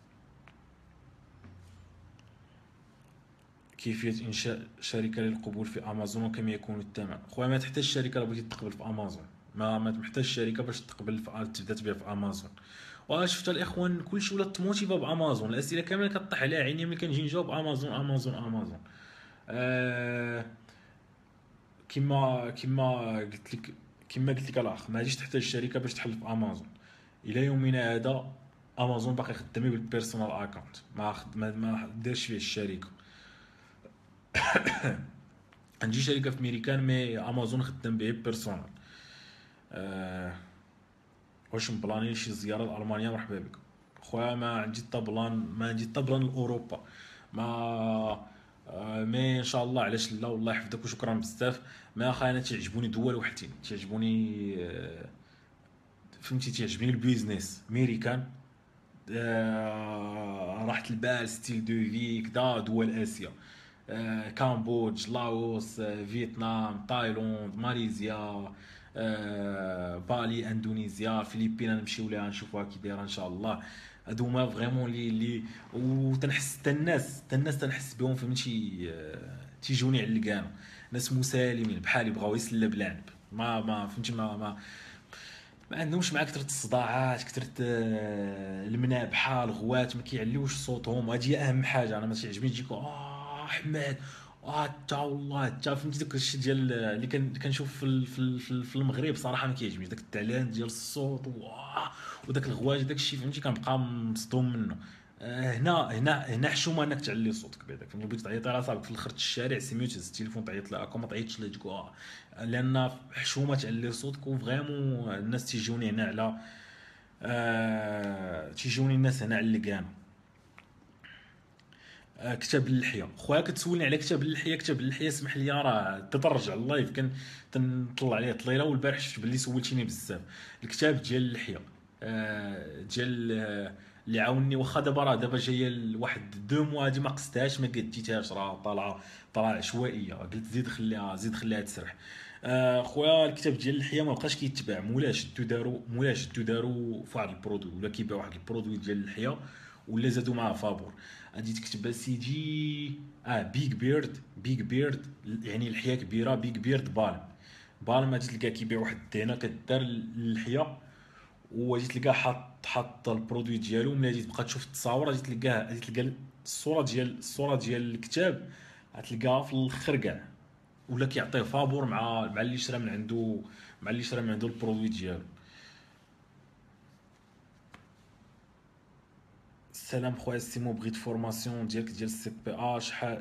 كيفية إنشاء شركة للقبول في أمازون وكم يكون الثمن؟ خويا ما تحتاج شركة لو بغيتي تقبل في أمازون. ما تحتاج شركة باش تقبل تبدا تبيع في أمازون. وشفت الإخوان كلشي ولا تموتيفا بأمازون. الأسئلة كاملة كطيح عليها عيني ملي كنجي نجاوب أمازون أمازون أمازون. آه كما قلت لك، الاخ، ما غاديش تحتاج شركه باش تحل في امازون. الى يومنا هذا امازون باقي خدامين بالبيرسونال اكونت، ما دارش فيه الشركه. عندي شركه في ميريكان، مي امازون خدام به بيرسونال. أه واش مبلاني شي زياره لالمانيا؟ مرحبا بك خويا. ما عندي حتى بلان، لاوروبا. ما مي ان شاء الله، علاش لا، والله يحفظك وشكرا بزاف. ما اخا انا تيعجبوني دول وحدين، تيعجبوني فهمتي، تيعجبني البيزنس ميريكان، راحة البال، ستيل دو في كدا، دول اسيا، كامبودج، لاوس، فيتنام، تايلاند، ماليزيا، بالي، اندونيسيا، فiliبين نمشيو ليها نشوفوها كي دايره ان شاء الله. هادو هما فريمون لي وتنحس حتى الناس تنحس بهم، فهمتي. تيجوني على الكانو، ناس مسالمين بحالي، بغاو يسلب العنب. ما فهمتي، ما عندهمش مع كثرة الصداعات، كثرة المنابحة، الغوات ما كيعليوش صوتهم. هادي هي اهم حاجة. انا ما تيعجبني تجيكو احمد تا والله تا، فهمتي داك الشيء ديال اللي كنشوف في المغرب. صراحة ما كيعجبنيش داك التعلان ديال الصوت وداك الغواج، داك الشيء فهمتي كنبقى مصدوم منه. هنا حشومه انك تعلي صوتك بعداك، فهمتي. بغيتي تعيط على صاحبك في الاخر الشارع، سيميو تهز التليفون تعيط له، ما تعيطش ليه تقول لان حشومه تعلي صوتك. وفريمون الناس تيجوني هنا على تيجوني الناس هنا على اللقان. كتاب اللحيه خويا، كتسولني على كتاب اللحيه. اسمح لي، راه تترجع اللايف كان تنطلع عليه طليله، والبارح شفت باللي سولتيني بزاف. الكتاب ديال اللحيه ديال اللي عاوني. واخا دابا جايه واحد 2 موا هادي ما قصتهاش، ما قديتهاش، راه طالعه عشوائيه. قلت زيد خليها تسرح. خويا الكتاب ديال اللحيه ما بقاش كيتباع. مولا شدو دارو في واحد البرودوي، ولا كيبيع واحد البرودوي ديال اللحيه، ولا زادوا معاه فابور. غادي تكتب سيدي بيج بيرد يعني لحيه كبيره، بيج بيرد بالم غادي تلقاه كيبيع واحد الدينه كدار اللحيه، وغادي تلقاه حاط البرودوي ديالو. ملي غادي تبقى تشوف التصاور غادي تلقى الصوره ديال الكتاب، غتلقاها في الاخر كاع، ولا كيعطيه فابور مع اللي شرا من عنده، البرودوي ديالو. السلام خويا سيمو، بغيت فورماسيون ديالك ديال السي بي ا.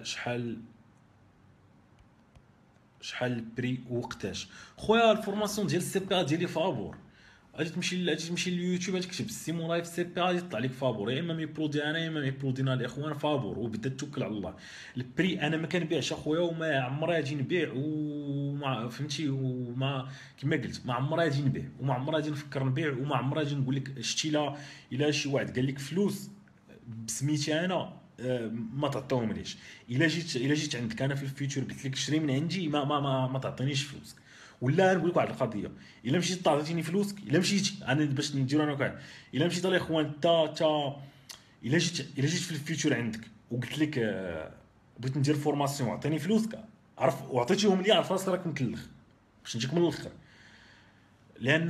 شحال البري ووقتاش؟ خويا الفورماسيون ديال السي بي ا ديالي فابور. غادي تمشي لليوتيوب، غادي تكتب سيمو لايف سي بي ا، غادي يطلع لك فابور. يا اما ميبرودي انا، يا اما ميبرودينا الاخوان فابور، وبدا توكل على الله. البري انا ما كنبيعش اخويا، وما عمري غادي نبيع، وما فهمتي، وما كما قلت ما عمري غادي نبيع، وما عمري غادي نفكر نبيع، وما عمري غادي نقول لك شتي. الا شي واحد قال لك فلوس بسميتي انا، ما تعطيهم ليش. الا جيت عندك انا في الفيتشر قلت لك شري من عندي، ما تعطينيش فلوسك. ولا نقول لك واحد القضيه، الا مشيت تعطيني فلوسك، الا مشيتي انا باش نديرو انا وكاع، الا مشيت الاخوان تا الا جيت في الفيتشر عندك وقلت لك بغيت ندير فورماسيون عطيني فلوسك، عرف وعطيتيهم لي، عرف راسك راك مكلخ باش نجيك من الاخر. لان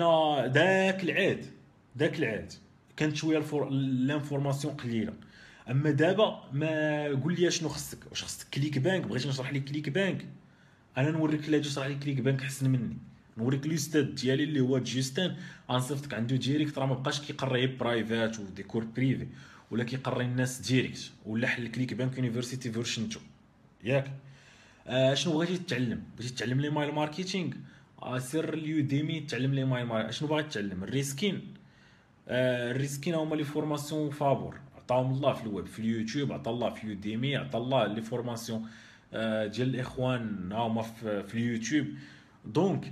داك العاد كانت شويه لانفورماسيون قليله. اما دابا ما قول لي شنو خصك، واش خصك كليك بانك؟ بغيتي نشرح لك كليك بانك؟ انا نوريك اللي يشرح لك كليك بانك احسن مني. نوريك الاستاذ ديالي اللي هو جيستان، غنصيفطك عنده ديريكت. راه ما بقاش كيقري برايفات وديكور بريفي، ولا كيقري الناس ديريكت، ولا حل كليك بانك يونيفرسيتي فيرشن 2 ياك. شنو بغيتي تتعلم؟ بغيتي تتعلم لي مايل ماركتينغ، سير اليوديمي تعلم لي مايل ماركتينغ. شنو باغي تتعلم؟ الريسكين. الريسكين هما لي فورماسيون فابور عطاهم الله في الويب، في اليوتيوب عطا الله، في يوديمي عطا الله لي فورماسيون ديال الاخوان ها هما في اليوتيوب. دونك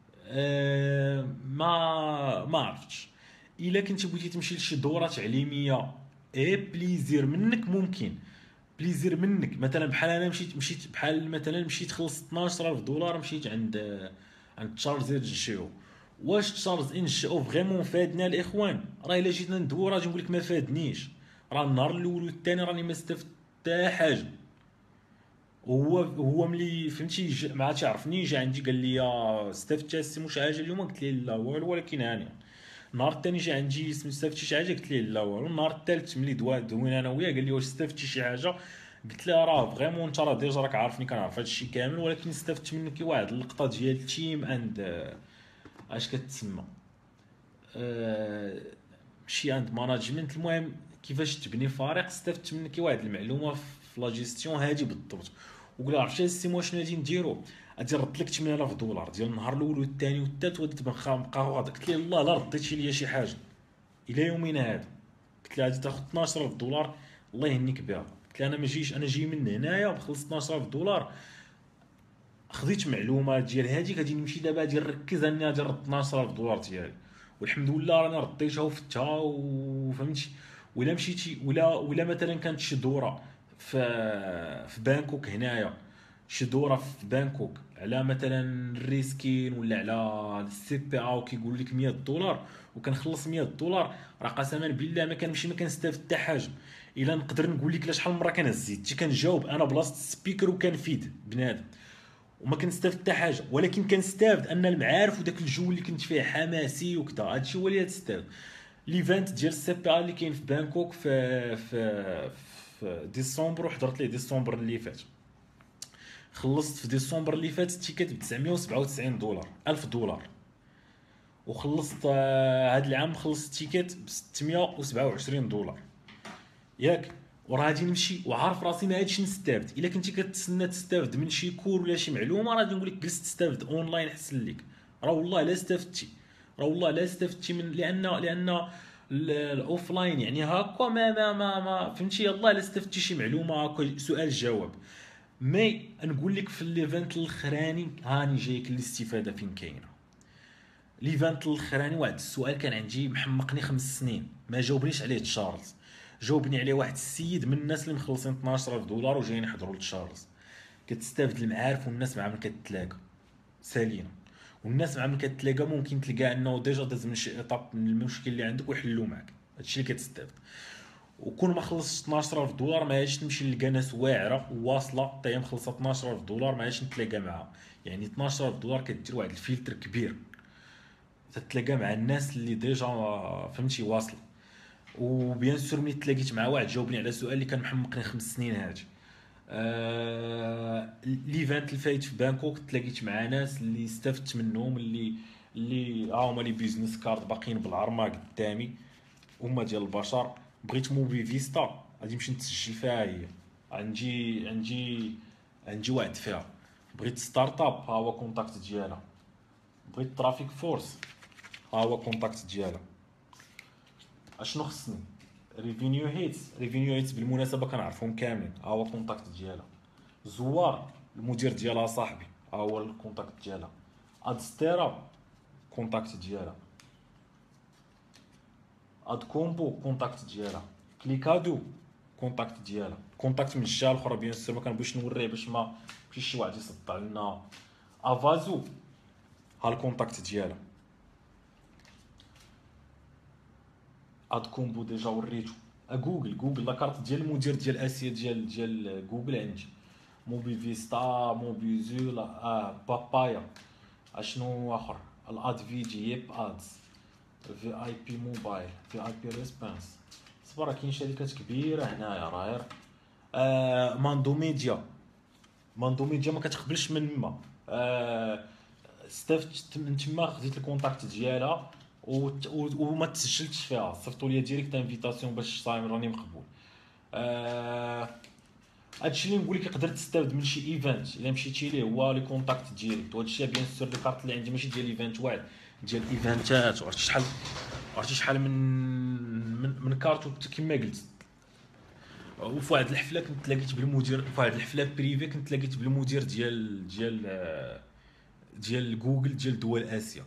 ما عرفتش. الا كنتي بغيتي تمشي لشي دوره تعليميه بليزير منك ممكن، بليزير منك مثلا بحال انا مشيت بحال مثلا مشيت خلصت 12000 دولار، مشيت عند تشارلز ان جي او. واش تشارلز ان جي او فريمون فادنا الاخوان؟ راه الا جيت ندور غادي نقول لك ما فادنيش. راه النهار الاول والثاني راني ما استفدت حتى حاجه. هو ملي فهمتي ما عادش يعرفني، جا عندي قال لي استفدت السي شي حاجه اليوم؟ قلت ليه لا والو، ولكن هاني النهار الثاني جا عندي استفدتي شي حاجه؟ قلت ليه لا والو. النهار الثالث ملي دوينا انا وياه قال لي واش استفدتي شي حاجه؟ قلت له راه فريمون انت راه ديجا راك عارفني كنعرف هادشي كامل، ولكن استفدت منك واحد اللقطه ديال تيم اند اش كتسمى ماشي عند ماناجمنت، المهم كيفاش تبني فريق. استفدت منك واحد المعلومه في لا جيستيون هادي بالضبط. وقال عرفتي السي موا شنو غادي نديرو؟ غادي نرد لك 8000 دولار ديال النهار الاول والثاني والثالث، وغادي تبقى غادا. قلت ليه الله لا رديتي ليا شي حاجه الى يومنا هذا. قلت ليه غادي تاخذ 12000 دولار الله يهنيك بها. قلت ليه انا ما جيش، انا جاي من هنايا بخلص 12000 دولار، خديت معلومات ديال هاديك، غادي نمشي دابا غادي نركز اني غادي نرد 12000 دولار ديالي، والحمد لله راني رديتها وفتها وفهمتي. ولا مشيتي ولا مثلا كانت شي دوره في بانكوك هنايا، شي دوره في بانكوك على مثلا الريسكين ولا على السي بي او كيقول لك 100 دولار وكنخلص 100 دولار، راه قسما بالله ما كنمشي ما كنستافد حتى حاجه. الا نقدر نقول لك لا شحال من مره كنهز يدي كنجاوب انا بلاصه السبيكر وكنفيد بنادم وما كنستافد حتى حاجه، ولكن كنستافد ان المعارف وداك الجو اللي كنت فيه حماسي وكذا، هادشي هو اللي تستافد. ليفانت ديال السي بي ا اللي كاين في بانكوك في ديسمبر، وحضرت ليه ديسمبر اللي فات. خلصت في ديسمبر اللي فات التيكيت ب 997 دولار، 1000 دولار. وخلصت هاد العام خلصت التيكيت ب 627 دولار ياك. وراه غادي نمشي وعارف راسي ما غاديش نستافد. الا كنتي كتسنى تستافد من شي كور ولا شي معلومه، راه غادي نقول لك جلس تستافد اونلاين احسن لك. راه والله لا استفدتي، راه والله لا استفدتي من لان الاوفلاين يعني هكا ما فهمتي. يلاه لا استفدتي شي معلومه هكا سؤال جواب. مي نقول لك في الايفنت الاخراني هاني جايك الاستفاده فين كاينه. ليفانت الاخراني واحد السؤال كان عندي محمقني 5 سنين ما جاوبنيش عليه تشارلز، جاوبني عليه واحد السيد من الناس اللي مخلصين 12000 دولار وجايين يحضروا لتشارلز. كتستافد المعارف والناس مع من كتلاقى سالينا، والناس مع من كتلاقى ممكن تلقى انه ديجا داز من شي ايطاب من المشكل اللي عندك ويحلوا معك. هادشي اللي كتستافد. وكون ما خلصتش 12000 دولار ما عادش نمشي نلقى ناس واعره وواصله حتى هي مخلصه 12000 دولار ما عادش نتلاقى معاها. يعني 12000 دولار كدير واحد الفلتر كبير تتلاقى مع الناس اللي ديجا فهمتي واصله. وبيان سور ملي تلاقيت مع واحد جاوبني على سؤال اللي كان محمقني 5 سنين هادي. ليفانت الفايت في بانكوك تلاقيت مع ناس اللي استفدت منهم، اللي هما لي بيزنس كارد باقيين بالعرمه قدامي، هما ديال البشر. بغيت موبي فيستا غادي نمشي نتسجل فيها هي، عندي واحد فيها. بغيت ستارت اب ها هو كونتاكت ديالها. بغيت ترافيك فورس ها هو كونتاكت ديالها. اشنو خصني؟ ريفينيو هيتس بالمناسبه كنعرفهم كاملين ها هو كونتاكت ديالها. زوار المدير ديالها صاحبي ها هو الكونتاكت ديالها. ادستيرا كونتاكت ديالها. اد كومبو كونتاكت ديالها. كليكادو كونتاكت ديالها. كونتاكت من الجهه الاخرى بيان سور ما كنبغيش نوريه باش ما ماشي شي واحد يصدع لنا. افازو ها الكونتاكت ديالها. اد كومبو ديجا وريتو. جوجل لاكارت ديال المدير ديال اسيا ديال جوجل عندي. موبي فيستا موبي زول بابايا. اشنو اخر؟ الاد في جي يب ادز. في اي بي موبايل. في اي بي ريسبونس. صبر كاين شركات كبيره هنايا راه غير ماندو ميديا ما كتقبلش من ما. استفدت من تما خديت الكونتاكت ديالها وما تسجلتش فيها، صيفطوا لي ديريكت انفيتاسيون باش صايم راني مقبول. هادشي اللي نقول لك يقدر تستافد من شي ايفنت الا مشيتي ليه، هو لي كونتاكت ديالك. وهادشي بيان سور لي كارت اللي عندي ماشي ديال ايفنت واحد، ديال ايفنتات. عرفتي شحال من كارت كما قلت. وفي واحد الحفله كنت تلاقيت بالمدير، في واحد الحفله بريفي كنت تلاقيت بالمدير ديال جوجل ديال دول اسيا.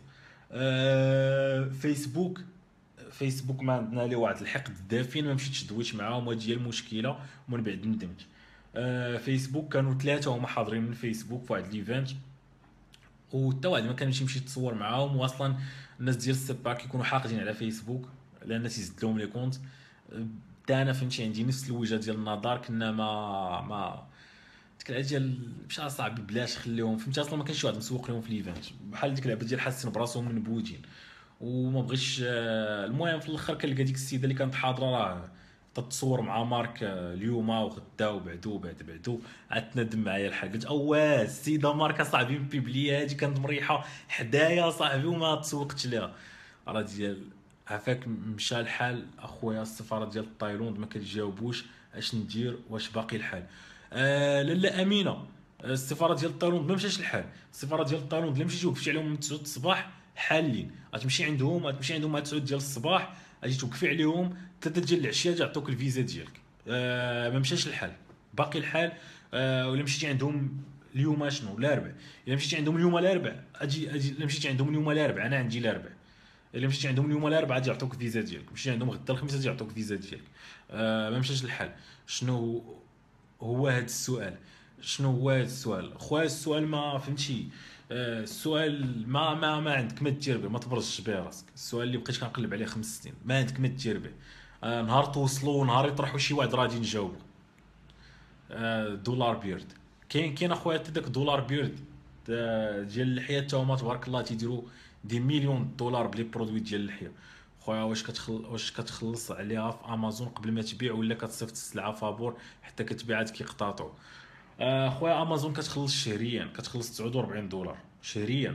فيسبوك، فيسبوك ما عندنا ليه واحد الحقد الدافين، ما مشيتش دويت معاهم، وهادي هي المشكله، ومن بعد ندمت. فيسبوك كانوا ثلاثه هما حاضرين من فيسبوك في واحد ليفنت، وحتى واحد ما كانش يمشي يتصور معاهم. واصلا الناس ديال السباك كيكونوا حاقدين على فيسبوك لان تيزد لهم لي كونت. حتى انا فهمتي عندي نفس الوجهه ديال النظر، كنا ما ديك العيد ديال مشى صاحبي بلاش خليهم، فهمتي اصلا ما كانش واحد مسوق لهم في ليفنت، بحال ديك اللعبه ديال حاسين براسهم من بوجين. وما بغيتش المهم في الاخر كنلقى ديك السيده اللي كانت حاضره راه تتصور مع مارك اليوم وغدا وبعدو بعدو، عاد تندم معايا الحال. قلت اواه السيده مارك صاحبي مبيبليه هادي كانت مريحه حدايا صاحبي وما تسوقتش ليها. راه ديال عافاك مشى الحال اخويا، السفاره ديال تايلاند ما كتجاوبوش، اش ندير؟ واش باقي الحال؟ لاله امينه، السفاره ديال تايلاند ما مشاش الحال. السفاره ديال تايلاند الا مشيتي وقفتي عليهم من 9 الصباح حالين، غتمشي عندهم مع 9 ديال الصباح، غادي توقفي عليهم 3 ديال العشيه يعطوك الفيزا ديالك. ما مشاش الحال، باقي الحال. ولا مشيتي عندهم اليوم شنو الاربع، الا مشيتي عندهم اليوم الاربع اجي الا مشيتي عندهم اليوم الاربع انا عندي الاربع، الا مشيتي عندهم اليوم الاربعاء غادي يعطوك الفيزا ديالك، مشيتي عندهم غدا الخميس غادي يعطوك الفيزا ديالك. ما مشاش الحال. شنو هو هذا السؤال؟ شنو هو هذا السؤال خويا؟ السؤال ما فهمتي. السؤال ما عندك ما دير به، ما تبرزش به راسك. السؤال اللي بقيت كنقلب عليه 5 سنين ما عندك ما دير به. نهار توصلوا نهار يطرحوا شي واحد غادي نجاوبوا. دولار بيرد، كاين اخويا حتى داك دولار بيرد ديال اللحيه تا هما تبارك الله تيديروا دي مليون دولار بلي برودوي ديال اللحيه. خويا واش كتخلص عليها في امازون قبل ما تبيع، ولا كتصيفط السلعه فابور حتى كتبيعها كيقطاطعوا؟ خويا امازون كتخلص شهريا، كتخلص 49 دولار شهريا.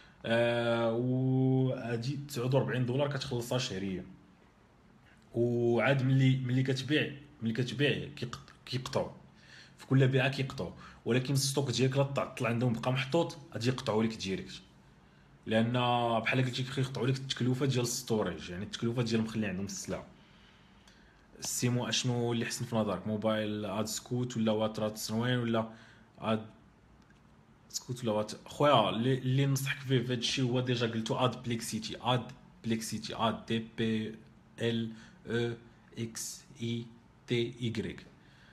و هادي 49 دولار كتخلصها شهريا. وعاد ملي كتبيع كيقطعوا في كل بيعه كيقطعوا، ولكن الستوك ديالك لا تعطل عندهم بقى محطوط غادي يقطعوا لك ديريكت، لان بحال قلتي كيقطعوا لك التكلفه ديال الستوريج، يعني التكلفه ديال مخلي عندهم السلعه. السيمو اشنو اللي حسن في نظرك؟ موبايل اد سكوت ولا واتر تسنوين ولا اد سكوت ولا وات؟ خويا اللي ننصحك فيه في هذا الشيء هو ديجا قلتو اد بليكسيتي. اد دي بي ال او اكس اي تي ايغريك.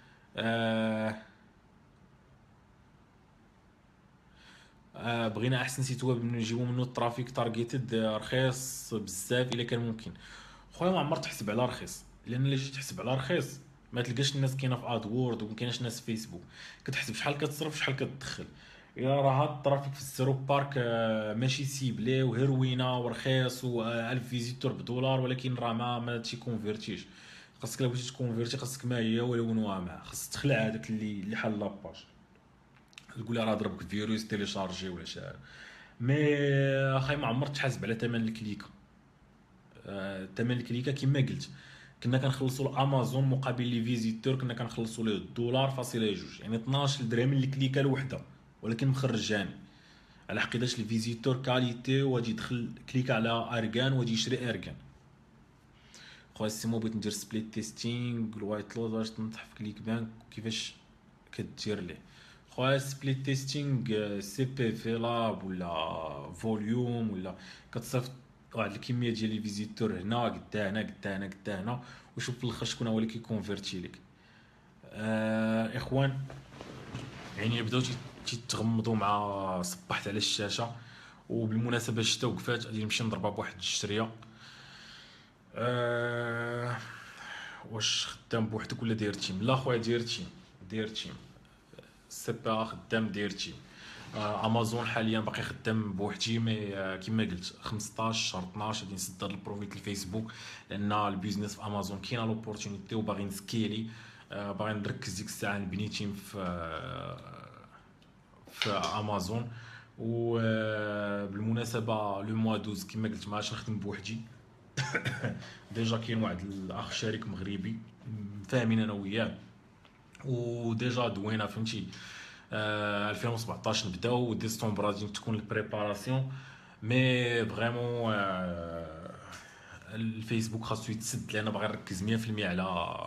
بغينا احسن سيت ويب نجيبو منه الترافيك تارجيتد رخيص بزاف الا كان ممكن. خويا ما عمر تحسب على رخيص، لان الا جيت تحسب على رخيص ما تلقاش الناس كاينه في اد وورد وما كايناش ناس في فيسبوك. كتحسب شحال كتصرف شحال كتدخل. الا راه هاد الترافيك في الزيرو بارك ماشي سيبلي وهيروينه ورخيص و1000 فيزيتور بدولار، ولكن راه ما تيكونفيرتيش. خاصك الا بغيتي تكونفيرتي خاصك ما هي ولو نوع معاه، خاصك تخلع هذاك اللي حل لاباج، تقول لها راه ضربك فيروس تيليشارجي ولا شي حاجه. مي اخي ما عمرك تحاسب على ثمن الكليكه. ثمن الكليكه كما قلت كنا كنخلصوا لامازون مقابل لي فيزيتور كنا كنخلصوا ليه دولار فاصله جوج، يعني 12 درهم الكليكه الوحده، ولكن مخرجاني على حقيقه الفيزيتور كاليتي وغادي يدخل كليك على ارغان وغادي يشري ارغان. خويا سيمو بغيت ندير سبليت تيستينغ الوايت لود، واش تنصح في كليك بانك كيفاش كدير ليه؟ خويا سبليت تيستينغ سي بي في لاب ولا فوليوم، ولا كتصيفط واحد الكميه ديال لي فيزيتور هنا قدا هنا قدا هنا قدا هنا، وشوف في الاخر شكون هو اللي كيكونفيرتي لك. اخوان يعني بداو تيتغمضوا مع صبحت على الشاشه. وبالمناسبه الشتا وقفات غادي نمشي نضربها بواحد الشريه. واش خدام بوحدك ولا داير تيم؟ لا خويا داير تيم سيبا خدام داير تيم. امازون حاليا باقي خدام بوحدي، مي كما قلت 15 شهر 12 غادي نسد هاد البروفيت الفيسبوك، لان البيزنس في امازون كاينه لوبورتونيتي وباغي نسكيلي. باغي نركز ديك الساعه نبني تيم في امازون. وبالمناسبه لو موا 12 كما قلت ما عادش نخدم بوحدي. ديجا كاين واحد الاخ شريك مغربي فاهمين انا وياه، وديجا دوينا فهمتي. 2017 نبداو وديسمبر غادي تكون البريباراسيون. مي فريمون الفيسبوك خاصو يتسد، لان باغي نركز 100% على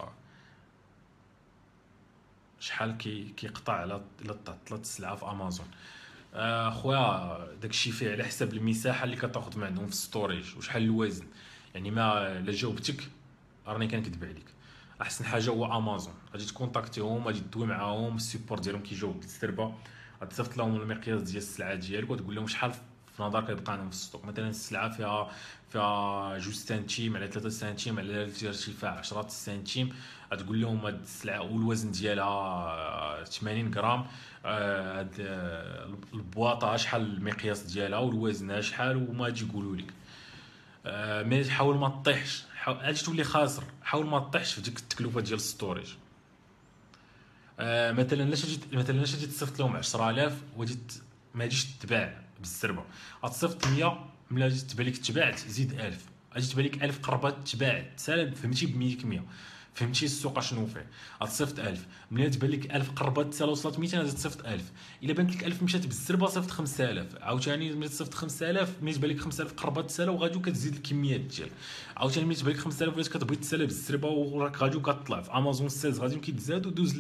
شحال كيقطع على تعطلات السلعه في امازون. خويا داكشي فيه على حساب المساحه اللي كتاخذ من عندهم في ستوريج وشحال الوزن. يعني ما لا جاوبتك راني كنكذب عليك. احسن حاجه هو امازون، غادي تكونتاكتيهم، غادي تدوي معاهم، السيبور ديالهم كيجاوب بالسربه، غتصيفط لهم المقياس ديال السلعه ديالك وتقول لهم شحال في نظرك كيبقى عندهم في السوق. مثلا السلعه فيها 2 سنتيم على 3 سنتيم على ارتفاع 10 سنتيم، غتقول لهم هاد السلعه والوزن ديالها 80 غرام، هاد البواطه شحال المقياس ديالها والوزن شحال، وما غادي يقولوا لك. مي حاول ما تطيحش، غادي تولي خاسر، حاول ما تطيحش في ديك التكلفه ديال الستوريج. مثلا لاش تجي تصيفط لهم 10000 ما غاديش تتباع بالسربه، غتصيفط 100 ملي غادي تبان لك تباعت زيد 1000، غادي تبان لك 1000 قربات تباعت سالب، فهمتي ب 100 فهمتي السوق شنو فيه. غتصيفط 1000 ملي تبان لك 1000 قربات حتى وصلت 200 غادي تصيفط 1000. الا بانت لك 1000 مشات بالسربه صيفط 5000، عاوتاني ملي تصيفط 5000 ملي تبان لك 5000 قربات تسالا وغادي كتزيد الكميات ديالك، عاوتاني ملي تبان لك 5000 ولات كتبغي تسالا بالسربه وراك غادي كتطلع في امازون سيلز غادي كيتزاد ودوز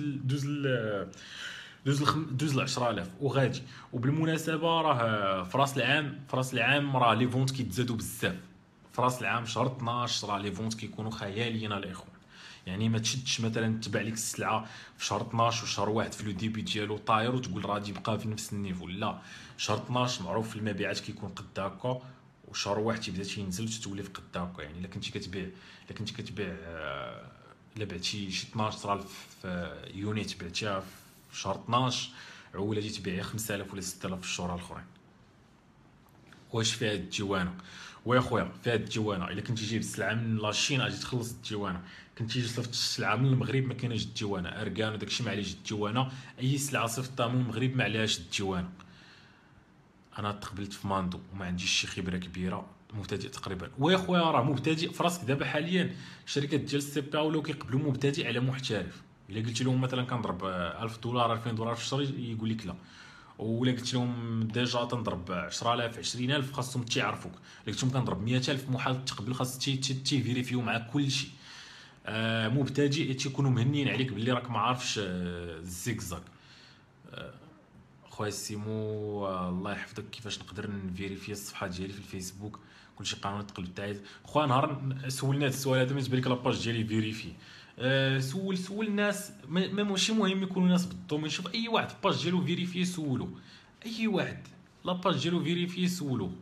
دوز ل 10000 وغادي. وبالمناسبه راه في راس العام راه لي فونت كيتزادوا بزاف. في راس العام شهر 12 راه لي فونت كيكونوا خياليين الاخوان. يعني ما تشدش مثلا تباع لك السلعه في شهر 12 وشهر واحد في لو ديبي ديالو طاير وتقول راه غادي يبقى في نفس النيفو. لا، شهر 12 معروف في المبيعات كيكون قد هكا، وشهر واحد تيبدا تينزل وتولي في قد هكا. يعني الا كنتي كتبيع الا بعتي شي 12 راه في يونيت بعتيها في شهر 12 عوله تجي تبيعها 5000 ولا 6000 في الشهور الاخرين. واش فيها الديوانه؟ ويا خويا فيها الديوانه. الا كنتي جايب السلعه من لاشين غادي تخلص الديوانه، كنتي صيفط السلعه من المغرب ما كايناش الديوانه، اركان وداكشي ما عليهش الديوانه. اي سلعه صيفطتها من المغرب ما عليهاش الديوانه. انا تقبلت في ماندو وما عنديش شي خبره كبيره، مبتدئ تقريبا. ويا خويا راه مبتدئ في راسك دابا حاليا. الشركات ديال السي بي ولاو كيقبلوا مبتدئ على محترف. الا قلت لهم مثلا كنضرب $1000 $2000 في الشهر يقول لك لا. ولا قلت لهم ديجا تنضرب 10000 20000 خاصهم تيعرفوك. الا قلت لهم كنضرب 100000 محال تقبل خاص تيفيريفيو معاك كلشي. مبتدئ تيكونوا مهنيين عليك باللي راك ما عارفش الزيكزاك. خويا سيمو الله يحفظك، كيفاش نقدر نفيريفي الصفحه ديالي في الفيسبوك؟ كلشي قانون التقلب تاعي. خويا نهار سولنا هذا السؤال هذا ما تبان لك لاباج ديالي فيريفي. سول الناس، ماشي مهم يكونوا ناس بالضبط. شوف اي واحد باج ديالو فيريفي سولو، اي واحد لاباج ديالو فيريفي سولو.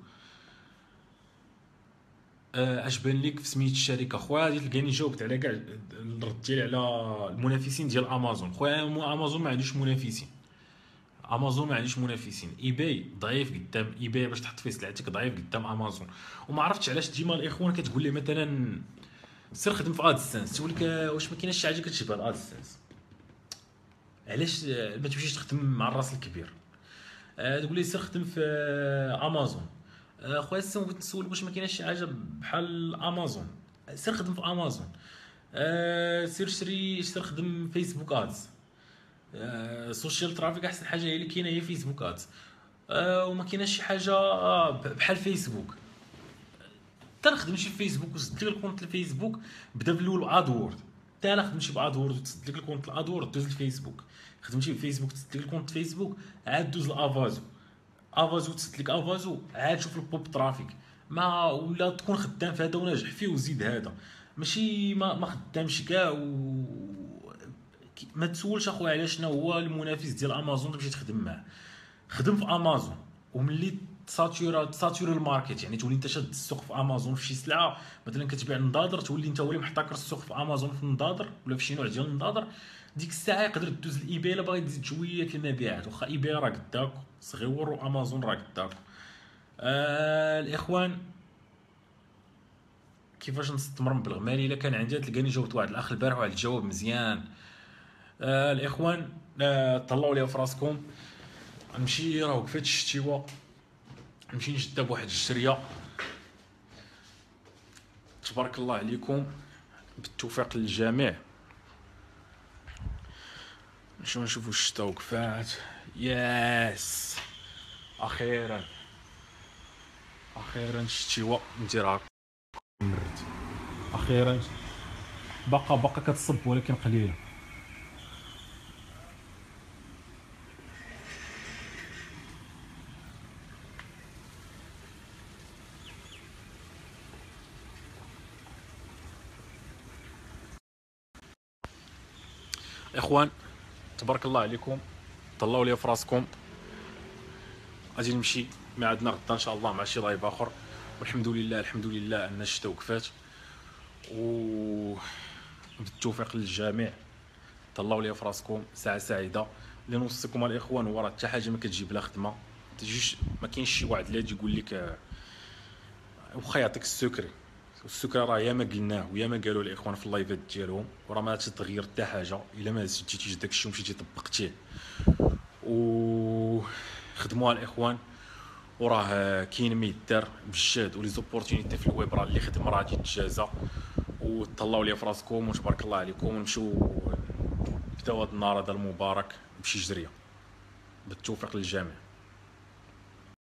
اش بان لك في سميت الشركه؟ خويا غادي تلقاني جاوبت على كاع الرد ديالي على المنافسين ديال امازون. خويا امازون ما عندوش منافسين، امازون ما عندوش منافسين. ايباي ضعيف قدام ايباي باش تحط فيه سلعتك، ضعيف قدام امازون. وما عرفتش علاش ديما الاخوان كتقول لي مثلا سير خدم في ادسنس، تقول لك واش ما كايناش شي حاجه كتشبه الادسنس؟ علاش ما تمشيش تخدم مع الراس الكبير؟ تقول لي سير خدم في امازون. خويا السيم بغيت نسولك واش ما كايناش شي حاجه بحال امازون؟ سير خدم في امازون. سير خدم فيسبوك ادز. سوشيال ترافيك احسن حاجه هي اللي كاينه هي فيسبوك ادز. وما كايناش شي حاجه بحال فيسبوك. حتى نخدم شي فيسبوك وسد لك الكونت الفيسبوك بدا بالاول ادورد، حتى انا خدمت شي بادورد وتسد لك الكونت الادورد دوز الفيسبوك. خدمتي في فيسبوك تسد لك الكونت فيسبوك عاد دوز لافازو، افازو تسد لك افازو عاد شوف البوب ترافيك. ما ولا تكون خدام في هذا وناجح فيه وزيد هذا، ماشي ما خدامش كاع ما تسولش اخويا على شنو هو المنافس ديال امازون تمشي تخدم معاه. خدم في امازون وملي تساتوري الماركت، يعني تولي انت شاد السوق في امازون في شي سلعه. مثلا كتبيع النضاضر تولي انت هو اللي محتكر السوق في امازون في النضاضر ولا في شي نوع ديال النضاضر. ديك الساعه يقدر دوز الايباي الا باغي تزيد شويه المبيعات، واخا ايباي راه قداك صغيور وامازون راه قداك. الاخوان كيفاش نستثمر بالغمالي؟ الا كان عندي تلقاني جاوبت واحد الاخ البارح واحد الجواب مزيان. الاخوان طلعوا لي في راسكم. نمشي راه وقفات الشتيوه، نمشي نجدها بواحد الجريه. تبارك الله عليكم، بالتوفيق للجميع. نمشيو نشوفو الشتا وقفات. ياس اخيرا اخيرا الشتيوه نديرها مرت. اخيرا باقا كتصب ولكن قليله. اخوان تبارك الله عليكم، طلعوا لي في راسكم. غادي نمشي ما عندنا غدا ان شاء الله مع شي لايف اخر، والحمد لله الحمد لله ان الشتا وقفات، و بالتوفيق للجميع. طلعوا لي في راسكم، ساعه سعيده. اللي نوصيكم الاخوان هو راه حتى حاجه ما كتجي بلا خدمه، تجيش ما كاينش شي واحد اللي يقول لك واخا يعطيك السكري. السكري راه ياما قلناه وياما قالوا الاخوان في اللايفات ديالهم، وراه ما تتغير حتى حاجه الا ما سديتيش داك الشيء ومشيتي طبقتيه. و خدموها الاخوان، وراه كاين ما يدار بالجهد ولي زوبورتونيتي في الويب، راه اللي خدم راه تيتجازى. وطلعوا لي في راسكم وتبارك الله عليكم، ونمشيو نبداو هذا النهار هذا المبارك بشي جريه. بالتوفيق للجميع.